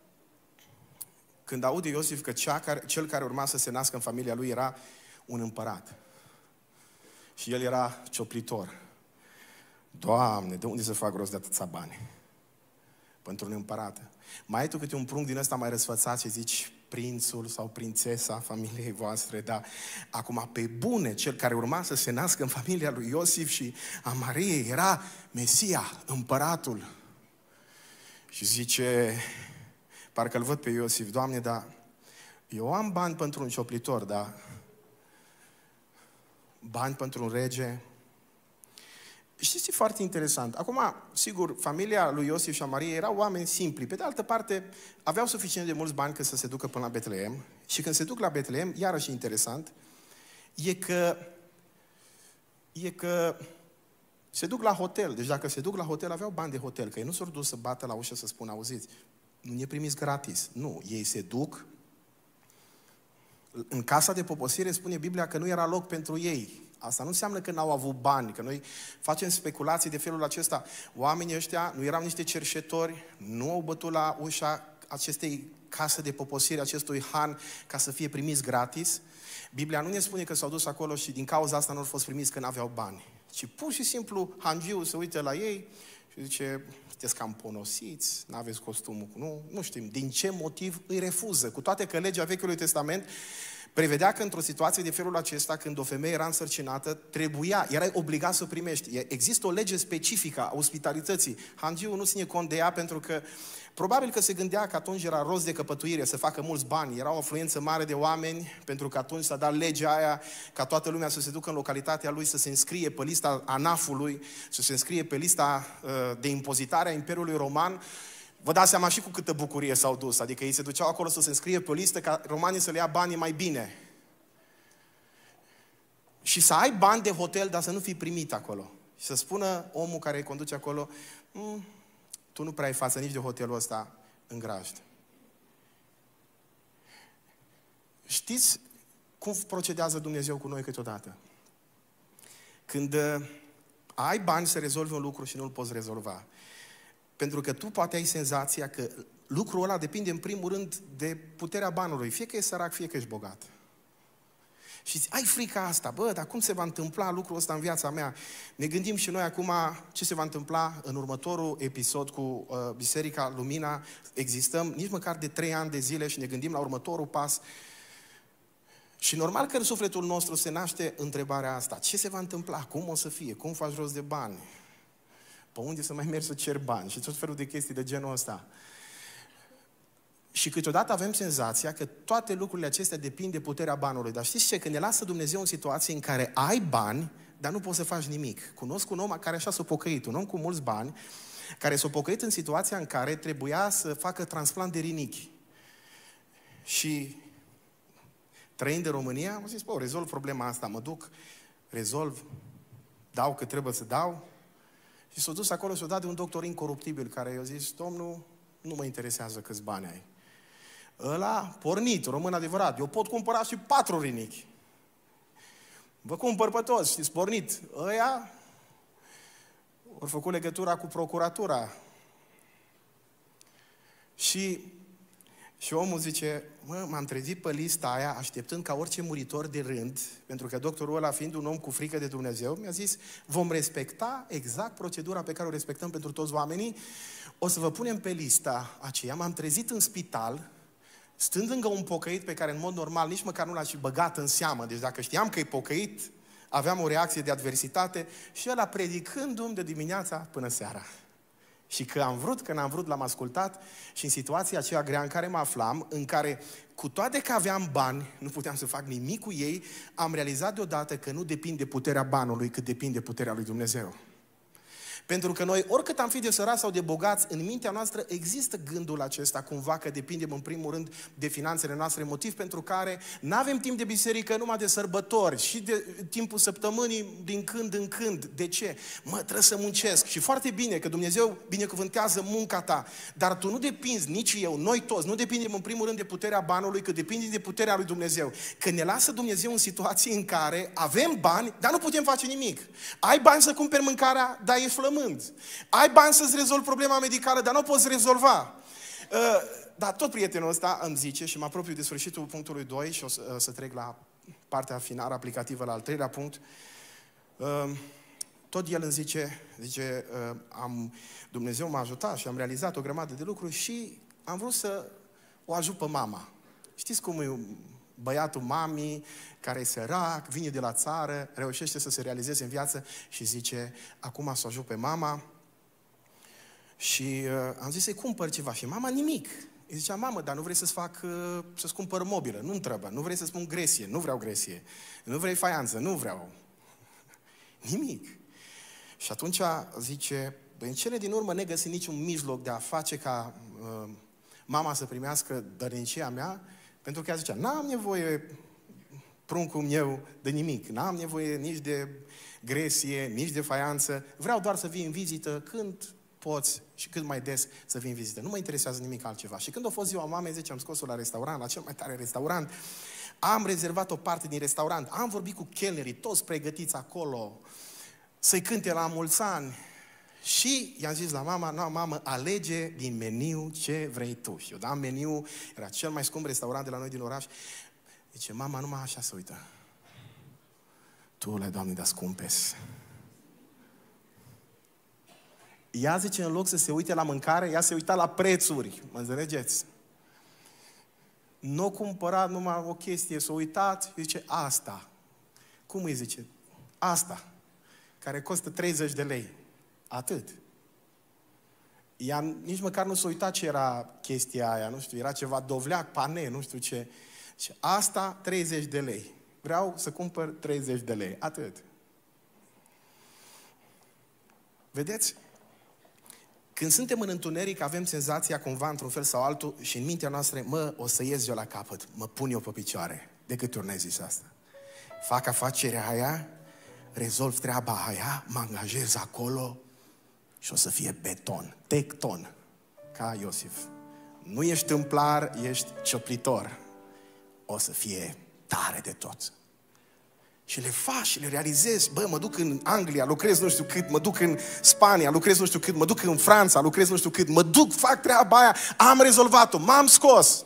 când aude Iosif că cea care, cel care urma să se nască în familia lui era un împărat. Și el era cioplitor. Doamne, de unde să fac rost de atâția bani? Pentru un împărat. Mai ai tu câte un prunc din ăsta mai răsfățat și zici prințul sau prințesa familiei voastre, dar acum pe bune, cel care urma să se nască în familia lui Iosif și a Mariei era Mesia, împăratul. Și zice, parcă îl văd pe Iosif, Doamne, dar eu am bani pentru un cioplitor, dar bani pentru un rege. Știți, e foarte interesant. Acum, sigur, familia lui Iosif și a Mariei erau oameni simpli. Pe de altă parte, aveau suficient de mulți bani ca să se ducă până la Betleem. Și când se duc la Betleem, iarăși interesant, e că, e că se duc la hotel. Deci dacă se duc la hotel, aveau bani de hotel. Că ei nu s-au dus să bată la ușă să spună, auziți, nu ne primiți gratis. Nu, ei se duc. În casa de poposire spune Biblia că nu era loc pentru ei. Asta nu înseamnă că n-au avut bani, că noi facem speculații de felul acesta. Oamenii ăștia nu erau niște cerșetori, nu au bătut la ușa acestei case de poposire, acestui han, ca să fie primiți gratis. Biblia nu ne spune că s-au dus acolo și din cauza asta nu au fost primiți că n-aveau bani. Ci pur și simplu hangiul se uită la ei și zice, sunteți cam ponosiți, n-aveți costumul, nu, nu știm din ce motiv îi refuză. Cu toate că legea Vechiului Testament prevedea că într-o situație de felul acesta, când o femeie era însărcinată, trebuia, erai obligat să o primești. Există o lege specifică a ospitalității. Hangiul nu ține cont de ea pentru că probabil că se gândea că atunci era rost de căpătuire, să facă mulți bani. Era o afluență mare de oameni, pentru că atunci s-a dat legea aia ca toată lumea să se ducă în localitatea lui, să se înscrie pe lista ANAF-ului, să se înscrie pe lista uh, de impozitare a Imperiului Roman. Vă dați seama și cu câtă bucurie s-au dus. Adică ei se duceau acolo să se înscrie pe o listă ca romanii să le ia banii mai bine. Și să ai bani de hotel, dar să nu fii primit acolo. Și să spună omul care îi conduce acolo, mm, tu nu prea ai față nici de hotelul ăsta în grajd. Știți cum procedează Dumnezeu cu noi câteodată? Când ai bani să rezolvi un lucru și nu-l poți rezolva. Pentru că tu poate ai senzația că lucrul ăla depinde în primul rând de puterea banului. Fie că e sărac, fie că ești bogat. Și ai frica asta, bă, dar cum se va întâmpla lucrul ăsta în viața mea? Ne gândim și noi acum ce se va întâmpla în următorul episod cu uh, Biserica Lumina. Existăm nici măcar de trei ani de zile și ne gândim la următorul pas. Și normal că în sufletul nostru se naște întrebarea asta. Ce se va întâmpla? Cum o să fie? Cum faci rost de bani? Pe unde să mai mergi să cer bani? Și tot felul de chestii de genul ăsta. Și câteodată avem senzația că toate lucrurile acestea depind de puterea banului. Dar știți ce? Când ne lasă Dumnezeu în situații în care ai bani, dar nu poți să faci nimic. Cunosc un om care așa s-a pocăit, un om cu mulți bani, care s-a pocăit în situația în care trebuia să facă transplant de rinichi. Și trăind în România, am zis, bă, rezolv problema asta, mă duc, rezolv, dau cât trebuie să dau. Și s-a dus acolo și s-a dat de un doctor incoruptibil care i-a zis, domnul, nu mă interesează câți bani ai. Ăla, pornit, român adevărat, eu pot cumpăra și patru rinichi. Vă cumpăr pe toți, știți, pornit. Ăia au făcut legătura cu procuratura. Și, și omul zice, mă, m-am trezit pe lista aia, așteptând ca orice muritor de rând, pentru că doctorul ăla, fiind un om cu frică de Dumnezeu, mi-a zis, vom respecta exact procedura pe care o respectăm pentru toți oamenii, o să vă punem pe lista aceea. M-am trezit în spital, stând lângă un pocăit pe care în mod normal nici măcar nu l-aș fi băgat în seamă. Deci dacă știam că e pocăit, aveam o reacție de adversitate și ăla predicându-mi de dimineața până seara. Și că am vrut, că n-am vrut, l-am ascultat și în situația aceea grea în care mă aflam, în care cu toate că aveam bani, nu puteam să fac nimic cu ei, am realizat deodată că nu depinde puterea banului, cât depinde puterea lui Dumnezeu. Pentru că noi, oricât am fi de sărați sau de bogați, în mintea noastră există gândul acesta cumva că depindem în primul rând de finanțele noastre, motiv pentru care nu avem timp de biserică numai de sărbători și de timpul săptămânii din când în când. De ce? Mă, trebuie să muncesc. Și foarte bine că Dumnezeu binecuvântează munca ta, dar tu nu depinzi, nici eu, noi toți, nu depindem în primul rând de puterea banului, că depinde de puterea lui Dumnezeu. Că ne lasă Dumnezeu în situații în care avem bani, dar nu putem face nimic. Ai bani să cumperi mâncarea, dar e flământ. Ai bani să-ți rezolvi problema medicală, dar nu o poți rezolva. Uh, dar tot prietenul ăsta îmi zice, și mă apropiu de sfârșitul punctului doi și o să, uh, să trec la partea finală aplicativă, la al treilea punct. Uh, tot el îmi zice, zice uh, am, Dumnezeu m-a ajutat și am realizat o grămadă de lucruri și am vrut să o ajut pe mama. Știți cum e băiatul mamii, care e sărac, vine de la țară, reușește să se realizeze în viață și zice, acum să o ajut pe mama. Și uh, am zis să-i cumpăr ceva. Și mama, nimic. Îi zicea, mamă, dar nu vrei să-ți fac, uh, să-ți cumpăr mobilă? Nu-mi trebuie. Nu vrei să-ți pun gresie? Nu vreau gresie. Nu vrei faianță? Nu vreau. Nimic. Și atunci zice, în cele din urmă ne găsim niciun mijloc de a face ca uh, mama să primească dărnicia mea, pentru că ea zicea, n-am nevoie, pruncul meu, de nimic. N-am nevoie nici de gresie, nici de faianță. Vreau doar să vii în vizită când poți și cât mai des să vii în vizită. Nu mă interesează nimic altceva. Și când a fost ziua mamei, zice, am scos-o la restaurant, la cel mai tare restaurant. Am rezervat o parte din restaurant. Am vorbit cu chelnerii, toți pregătiți acolo, să-i cânte la mulți ani. Și i-am zis la mama, nu, mamă, alege din meniu ce vrei tu. Și eu dam meniu, era cel mai scump restaurant de la noi din oraș. Zice, mama, numai așa se uită. Tu le, Doamne, da scumpes. Ea, zice, în loc să se uite la mâncare, ea se uita la prețuri. Mă înțelegeți? Nu cumpăra numai o chestie, s-a uitat, zice, asta. Cum îi zice? Asta, care costă treizeci de lei. Atât. Ea nici măcar nu s-a uitat ce era chestia aia, nu știu, era ceva dovleac, pane, nu știu ce. Și asta, treizeci de lei. Vreau să cumpăr treizeci de lei. Atât. Vedeți? Când suntem în întuneric, avem senzația cumva, într-un fel sau altul, și în mintea noastră, mă, o să ies eu la capăt, mă pun eu pe picioare. De câte ori n-ai zis asta? Fac afacerea aia, rezolv treaba aia, mă angajez acolo și o să fie beton, tecton, ca Iosif. Nu ești tâmplar, ești cioplitor. O să fie tare de tot. Și le faci și le realizezi. Bă, mă duc în Anglia, lucrez nu știu cât, mă duc în Spania, lucrez nu știu cât, mă duc în Franța, lucrez nu știu cât, mă duc, fac treaba aia, am rezolvat-o, m-am scos.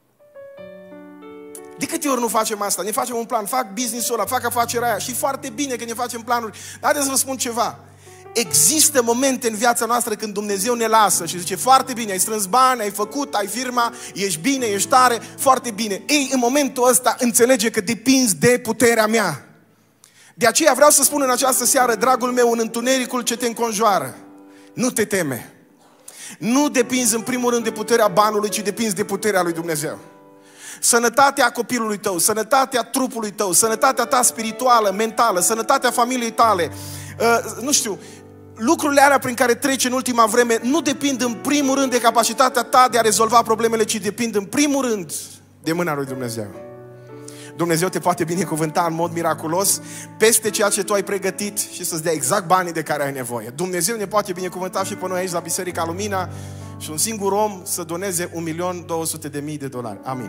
De câte ori nu facem asta? Ne facem un plan, fac business-ul ăla, fac afacerea aia și foarte bine că ne facem planuri. Dar haideți să vă spun ceva. Există momente în viața noastră când Dumnezeu ne lasă și zice, foarte bine, ai strâns bani, ai făcut, ai firma, ești bine, ești tare, foarte bine. Ei, în momentul ăsta înțelege că depinzi de puterea mea. De aceea vreau să spun în această seară, dragul meu, în întunericul ce te înconjoară, nu te teme. Nu depinzi în primul rând de puterea banului, ci depinzi de puterea lui Dumnezeu. Sănătatea copilului tău, sănătatea trupului tău, sănătatea ta spirituală, mentală, sănătatea familiei tale, uh, nu știu, lucrurile alea prin care treci în ultima vreme nu depind în primul rând de capacitatea ta de a rezolva problemele, ci depind în primul rând de mâna lui Dumnezeu. Dumnezeu te poate binecuvânta în mod miraculos peste ceea ce tu ai pregătit și să-ți dea exact banii de care ai nevoie. Dumnezeu ne poate binecuvânta și pe noi aici la Biserica Lumina și un singur om să doneze un milion două sute de mii de dolari. Amin.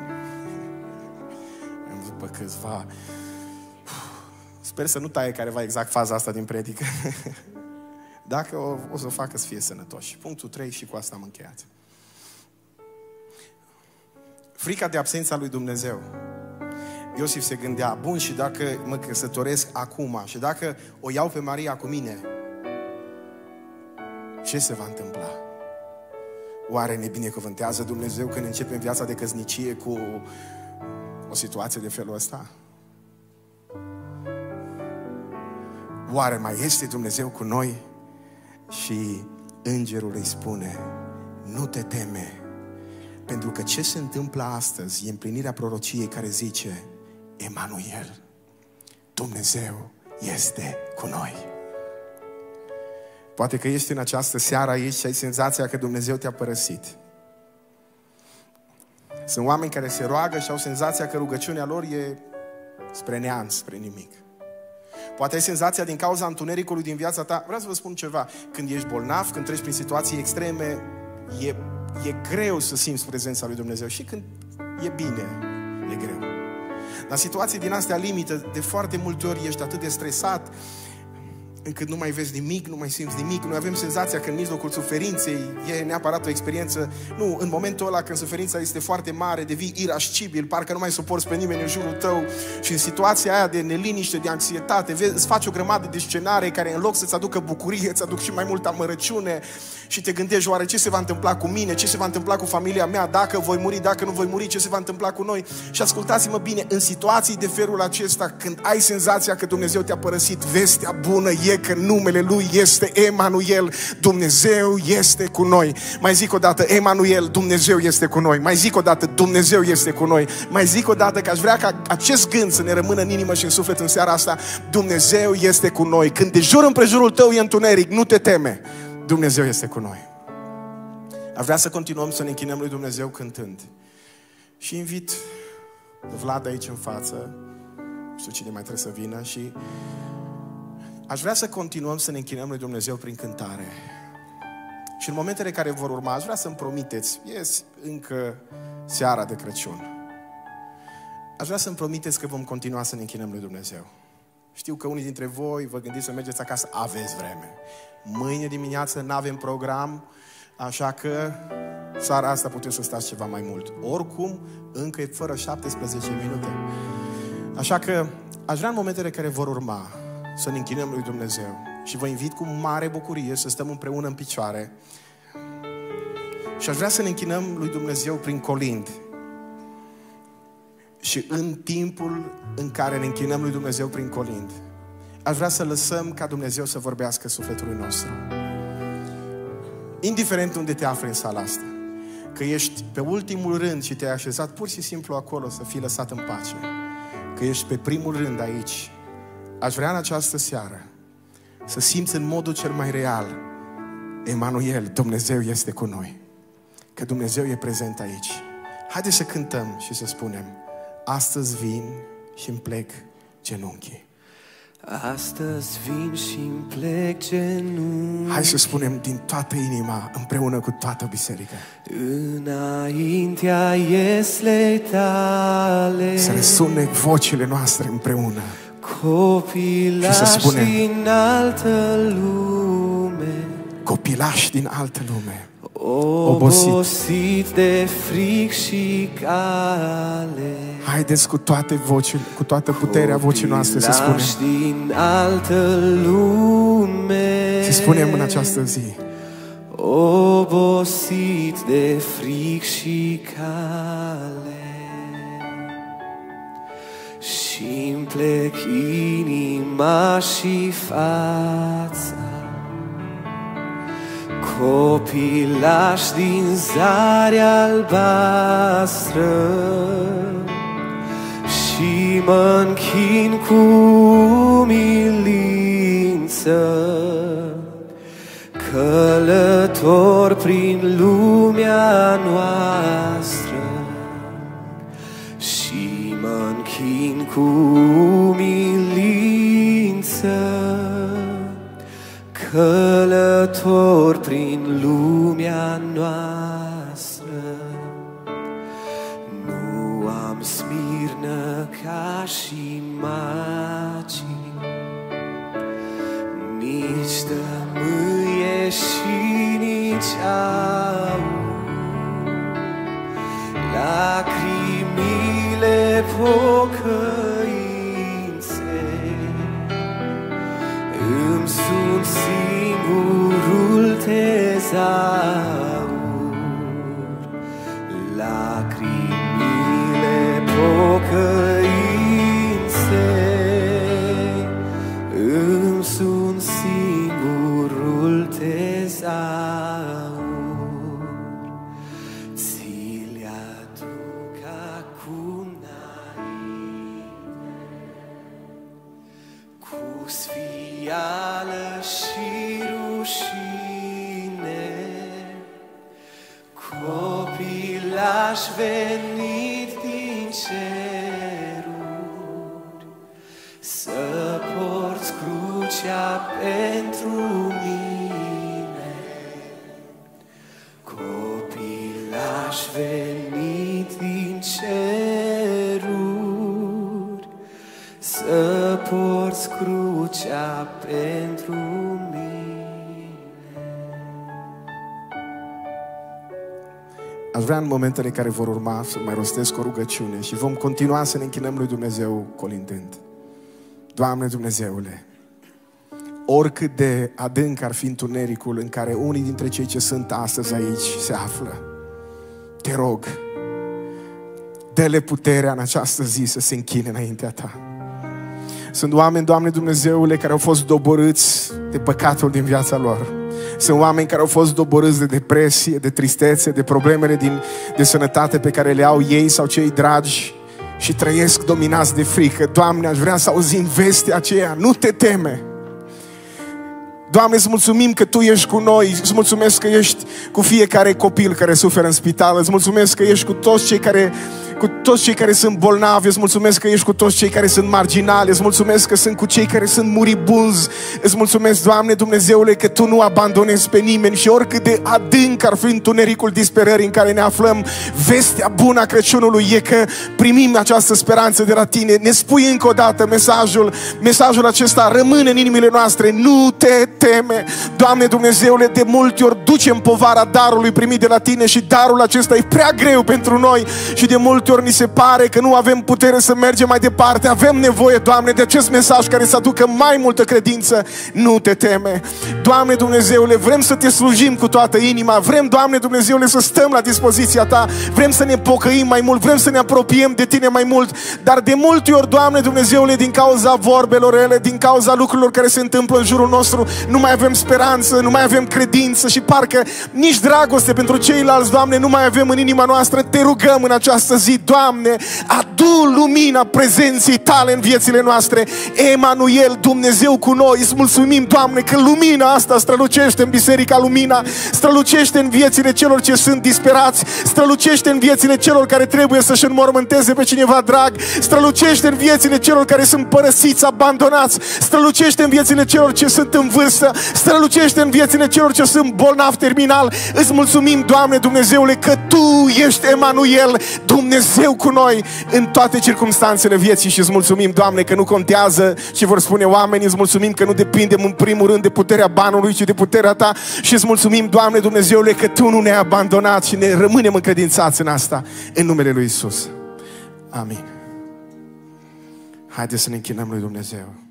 Am zis pe câțiva. Sper să nu taie careva exact faza asta din predică. Dacă o, o să o facă să fie sănătoși. Punctul trei și cu asta am încheiat. Frica de absența lui Dumnezeu. Iosif se gândea, bun, și dacă mă căsătoresc acum și dacă o iau pe Maria cu mine, ce se va întâmpla? Oare ne binecuvântează Dumnezeu când începem viața de căsnicie cu o situație de felul ăsta? Oare mai este Dumnezeu cu noi? Și îngerul îi spune, nu te teme, pentru că ce se întâmplă astăzi e împlinirea prorociei care zice, Emanuel, Dumnezeu este cu noi. Poate că ești în această seară aici și ai senzația că Dumnezeu te-a părăsit. Sunt oameni care se roagă și au senzația că rugăciunea lor e spre neant, spre nimic. Poate ai senzația din cauza întunericului din viața ta. Vreau să vă spun ceva. Când ești bolnav, când treci prin situații extreme, e, e greu să simți prezența lui Dumnezeu. Și când e bine, e greu. La situații din astea limită, de foarte multe ori ești atât de stresat încât nu mai vezi nimic, nu mai simți nimic. Noi avem senzația că în mijlocul suferinței e neapărat o experiență. Nu, în momentul ăla când suferința este foarte mare, devii irascibil, parcă nu mai suporți pe nimeni în jurul tău și în situația aia de neliniște, de anxietate, vezi, îți faci o grămadă de scenarii care în loc să-ți aducă bucurie, îți aduc și mai multă amărăciune și te gândești, oare ce se va întâmpla cu mine, ce se va întâmpla cu familia mea, dacă voi muri, dacă nu voi muri, ce se va întâmpla cu noi. Și ascultați-mă bine, în situații de felul acesta, când ai senzația că Dumnezeu te-a părăsit, vestea bună e că numele Lui este Emanuel, Dumnezeu este cu noi. Mai zic o dată, Emanuel, Dumnezeu este cu noi. Mai zic o dată, Dumnezeu este cu noi. Mai zic o dată că aș vrea ca acest gând să ne rămână în inimă și în suflet în seara asta. Dumnezeu este cu noi. Când de jur împrejurul tău e întuneric, nu te teme. Dumnezeu este cu noi. Aș vrea să continuăm să ne închinăm lui Dumnezeu cântând. Și invit Vlad aici în față. Nu știu cine mai trebuie să vină și aș vrea să continuăm să ne închinăm lui Dumnezeu prin cântare. Și în momentele care vor urma, aș vrea să-mi promiteți, ies încă seara de Crăciun, aș vrea să-mi promiteți că vom continua să ne închinăm lui Dumnezeu. Știu că unii dintre voi vă gândiți să mergeți acasă, aveți vreme. Mâine dimineață n-avem program, așa că seara asta puteți să stați ceva mai mult. Oricum, încă e fără șaptesprezece minute. Așa că aș vrea în momentele care vor urma să ne închinăm lui Dumnezeu. Și vă invit cu mare bucurie să stăm împreună în picioare. Și aș vrea să ne închinăm lui Dumnezeu prin colind. Și în timpul în care ne închinăm lui Dumnezeu prin colind, aș vrea să lăsăm ca Dumnezeu să vorbească sufletului nostru. Indiferent unde te afli în sala asta, că ești pe ultimul rând și te-ai așezat pur și simplu acolo să fii lăsat în pace, că ești pe primul rând aici, aș vrea în această seară să simți în modul cel mai real, Emanuel, Dumnezeu este cu noi, că Dumnezeu e prezent aici. Haideți să cântăm și să spunem, astăzi vin și îmi plec genunchii. Astăzi vin și-mi plec genunchii. Hai să spunem din toată inima, împreună cu toată biserica. Înaintea ieslei tale. Să răsune vocile noastre împreună. Copilași din altă lume. Copilași din altă lume. Obosit, obosit de fric și cale. Haideți cu toate vocile, cu toată puterea vocii noastre să spunem. Din altă lume. Să Și spunem în această zi: obosit de fric și cale, și-mi plec inima și fața, copilași din zare albastră, și mă închin cu umilință, călător prin lumea noastră, și mă închin cu umilință, călător prin lumea noastră. Nu am smirnă ca și magii, nici tămâie și nici aur. Lacrimile pocăinței îmi sunt singurul tezaur. Lacrimile pocăinței îmi sunt singurul tezaur. Ți le aduc acum înainte, cu sfială și rușine, copilaș venit din ceruri, să porți crucea pentru mine. Copilaș venit din ceruri, să porți crucea pentru mine. Aș vrea în momentele care vor urma să mai rostesc o rugăciune și vom continua să ne închinăm lui Dumnezeu colindând. Doamne Dumnezeule, oricât de adânc ar fi întunericul în care unii dintre cei ce sunt astăzi aici se află, te rog, dă-le puterea în această zi să se închine înaintea Ta. Sunt oameni, Doamne Dumnezeule, care au fost doborâți de păcatul din viața lor. Sunt oameni care au fost doborâți de depresie, de tristețe, de problemele din, de sănătate pe care le au ei sau cei dragi și trăiesc dominați de frică. Doamne, aș vrea să auzim vestea aceea: nu te teme. Doamne, îți mulțumim că Tu ești cu noi. Îți mulțumesc că ești cu fiecare copil care suferă în spital. Îți mulțumesc că ești cu toți cei care, cu toți cei care sunt bolnavi. Îți mulțumesc că ești cu toți cei care sunt marginali. Îți mulțumesc că sunt cu cei care sunt muribunzi. Îți mulțumesc, Doamne Dumnezeule, că Tu nu abandonezi pe nimeni și oricât de adânc ar fi întunericul disperării în care ne aflăm, vestea bună a Crăciunului e că primim această speranță de la Tine. Ne spui încă o dată mesajul, mesajul acesta rămâne în inimile noastre: nu te teme. Doamne Dumnezeule, de multe ori ducem povara darului primit de la Tine și darul acesta e prea greu pentru noi și de multe ori ni se pare că nu avem putere să mergem mai departe. Avem nevoie, Doamne, de acest mesaj care să aducă mai multă credință. Nu te teme. Doamne Dumnezeule, vrem să Te slujim cu toată inima. Vrem, Doamne Dumnezeule, să stăm la dispoziția Ta. Vrem să ne pocăim mai mult. Vrem să ne apropiem de Tine mai mult. Dar de multe ori, Doamne Dumnezeule, din cauza vorbelor rele, din cauza lucrurilor care se întâmplă în jurul nostru, nu mai avem speranță, nu mai avem credință și parcă nici dragoste pentru ceilalți, Doamne, nu mai avem în inima noastră. Te rugăm în această zi, Doamne, adu lumina prezenței Tale în viețile noastre. Emanuel, Dumnezeu cu noi, îți mulțumim, Doamne, că lumina asta strălucește în Biserica Lumina, strălucește în viețile celor ce sunt disperați, strălucește în viețile celor care trebuie să-și înmormânteze pe cineva drag, strălucește în viețile celor care sunt părăsiți, abandonați, strălucește în viețile celor ce sunt în vârstă, strălucește în viețile celor ce sunt bolnavi terminal. Îți mulțumim, Doamne Dumnezeule, că Tu ești Emanuel, Dumnezeu cu noi în toate circumstanțele vieții și îți mulțumim, Doamne, că nu contează ce vor spune oamenii. Îți mulțumim că nu depindem în primul rând de puterea banului, ci de puterea Ta și îți mulțumim, Doamne Dumnezeule, că Tu nu ne-ai abandonat și ne rămânem încredințați în asta, în numele Lui Iisus. Amin. Haideți să ne închinăm lui Dumnezeu.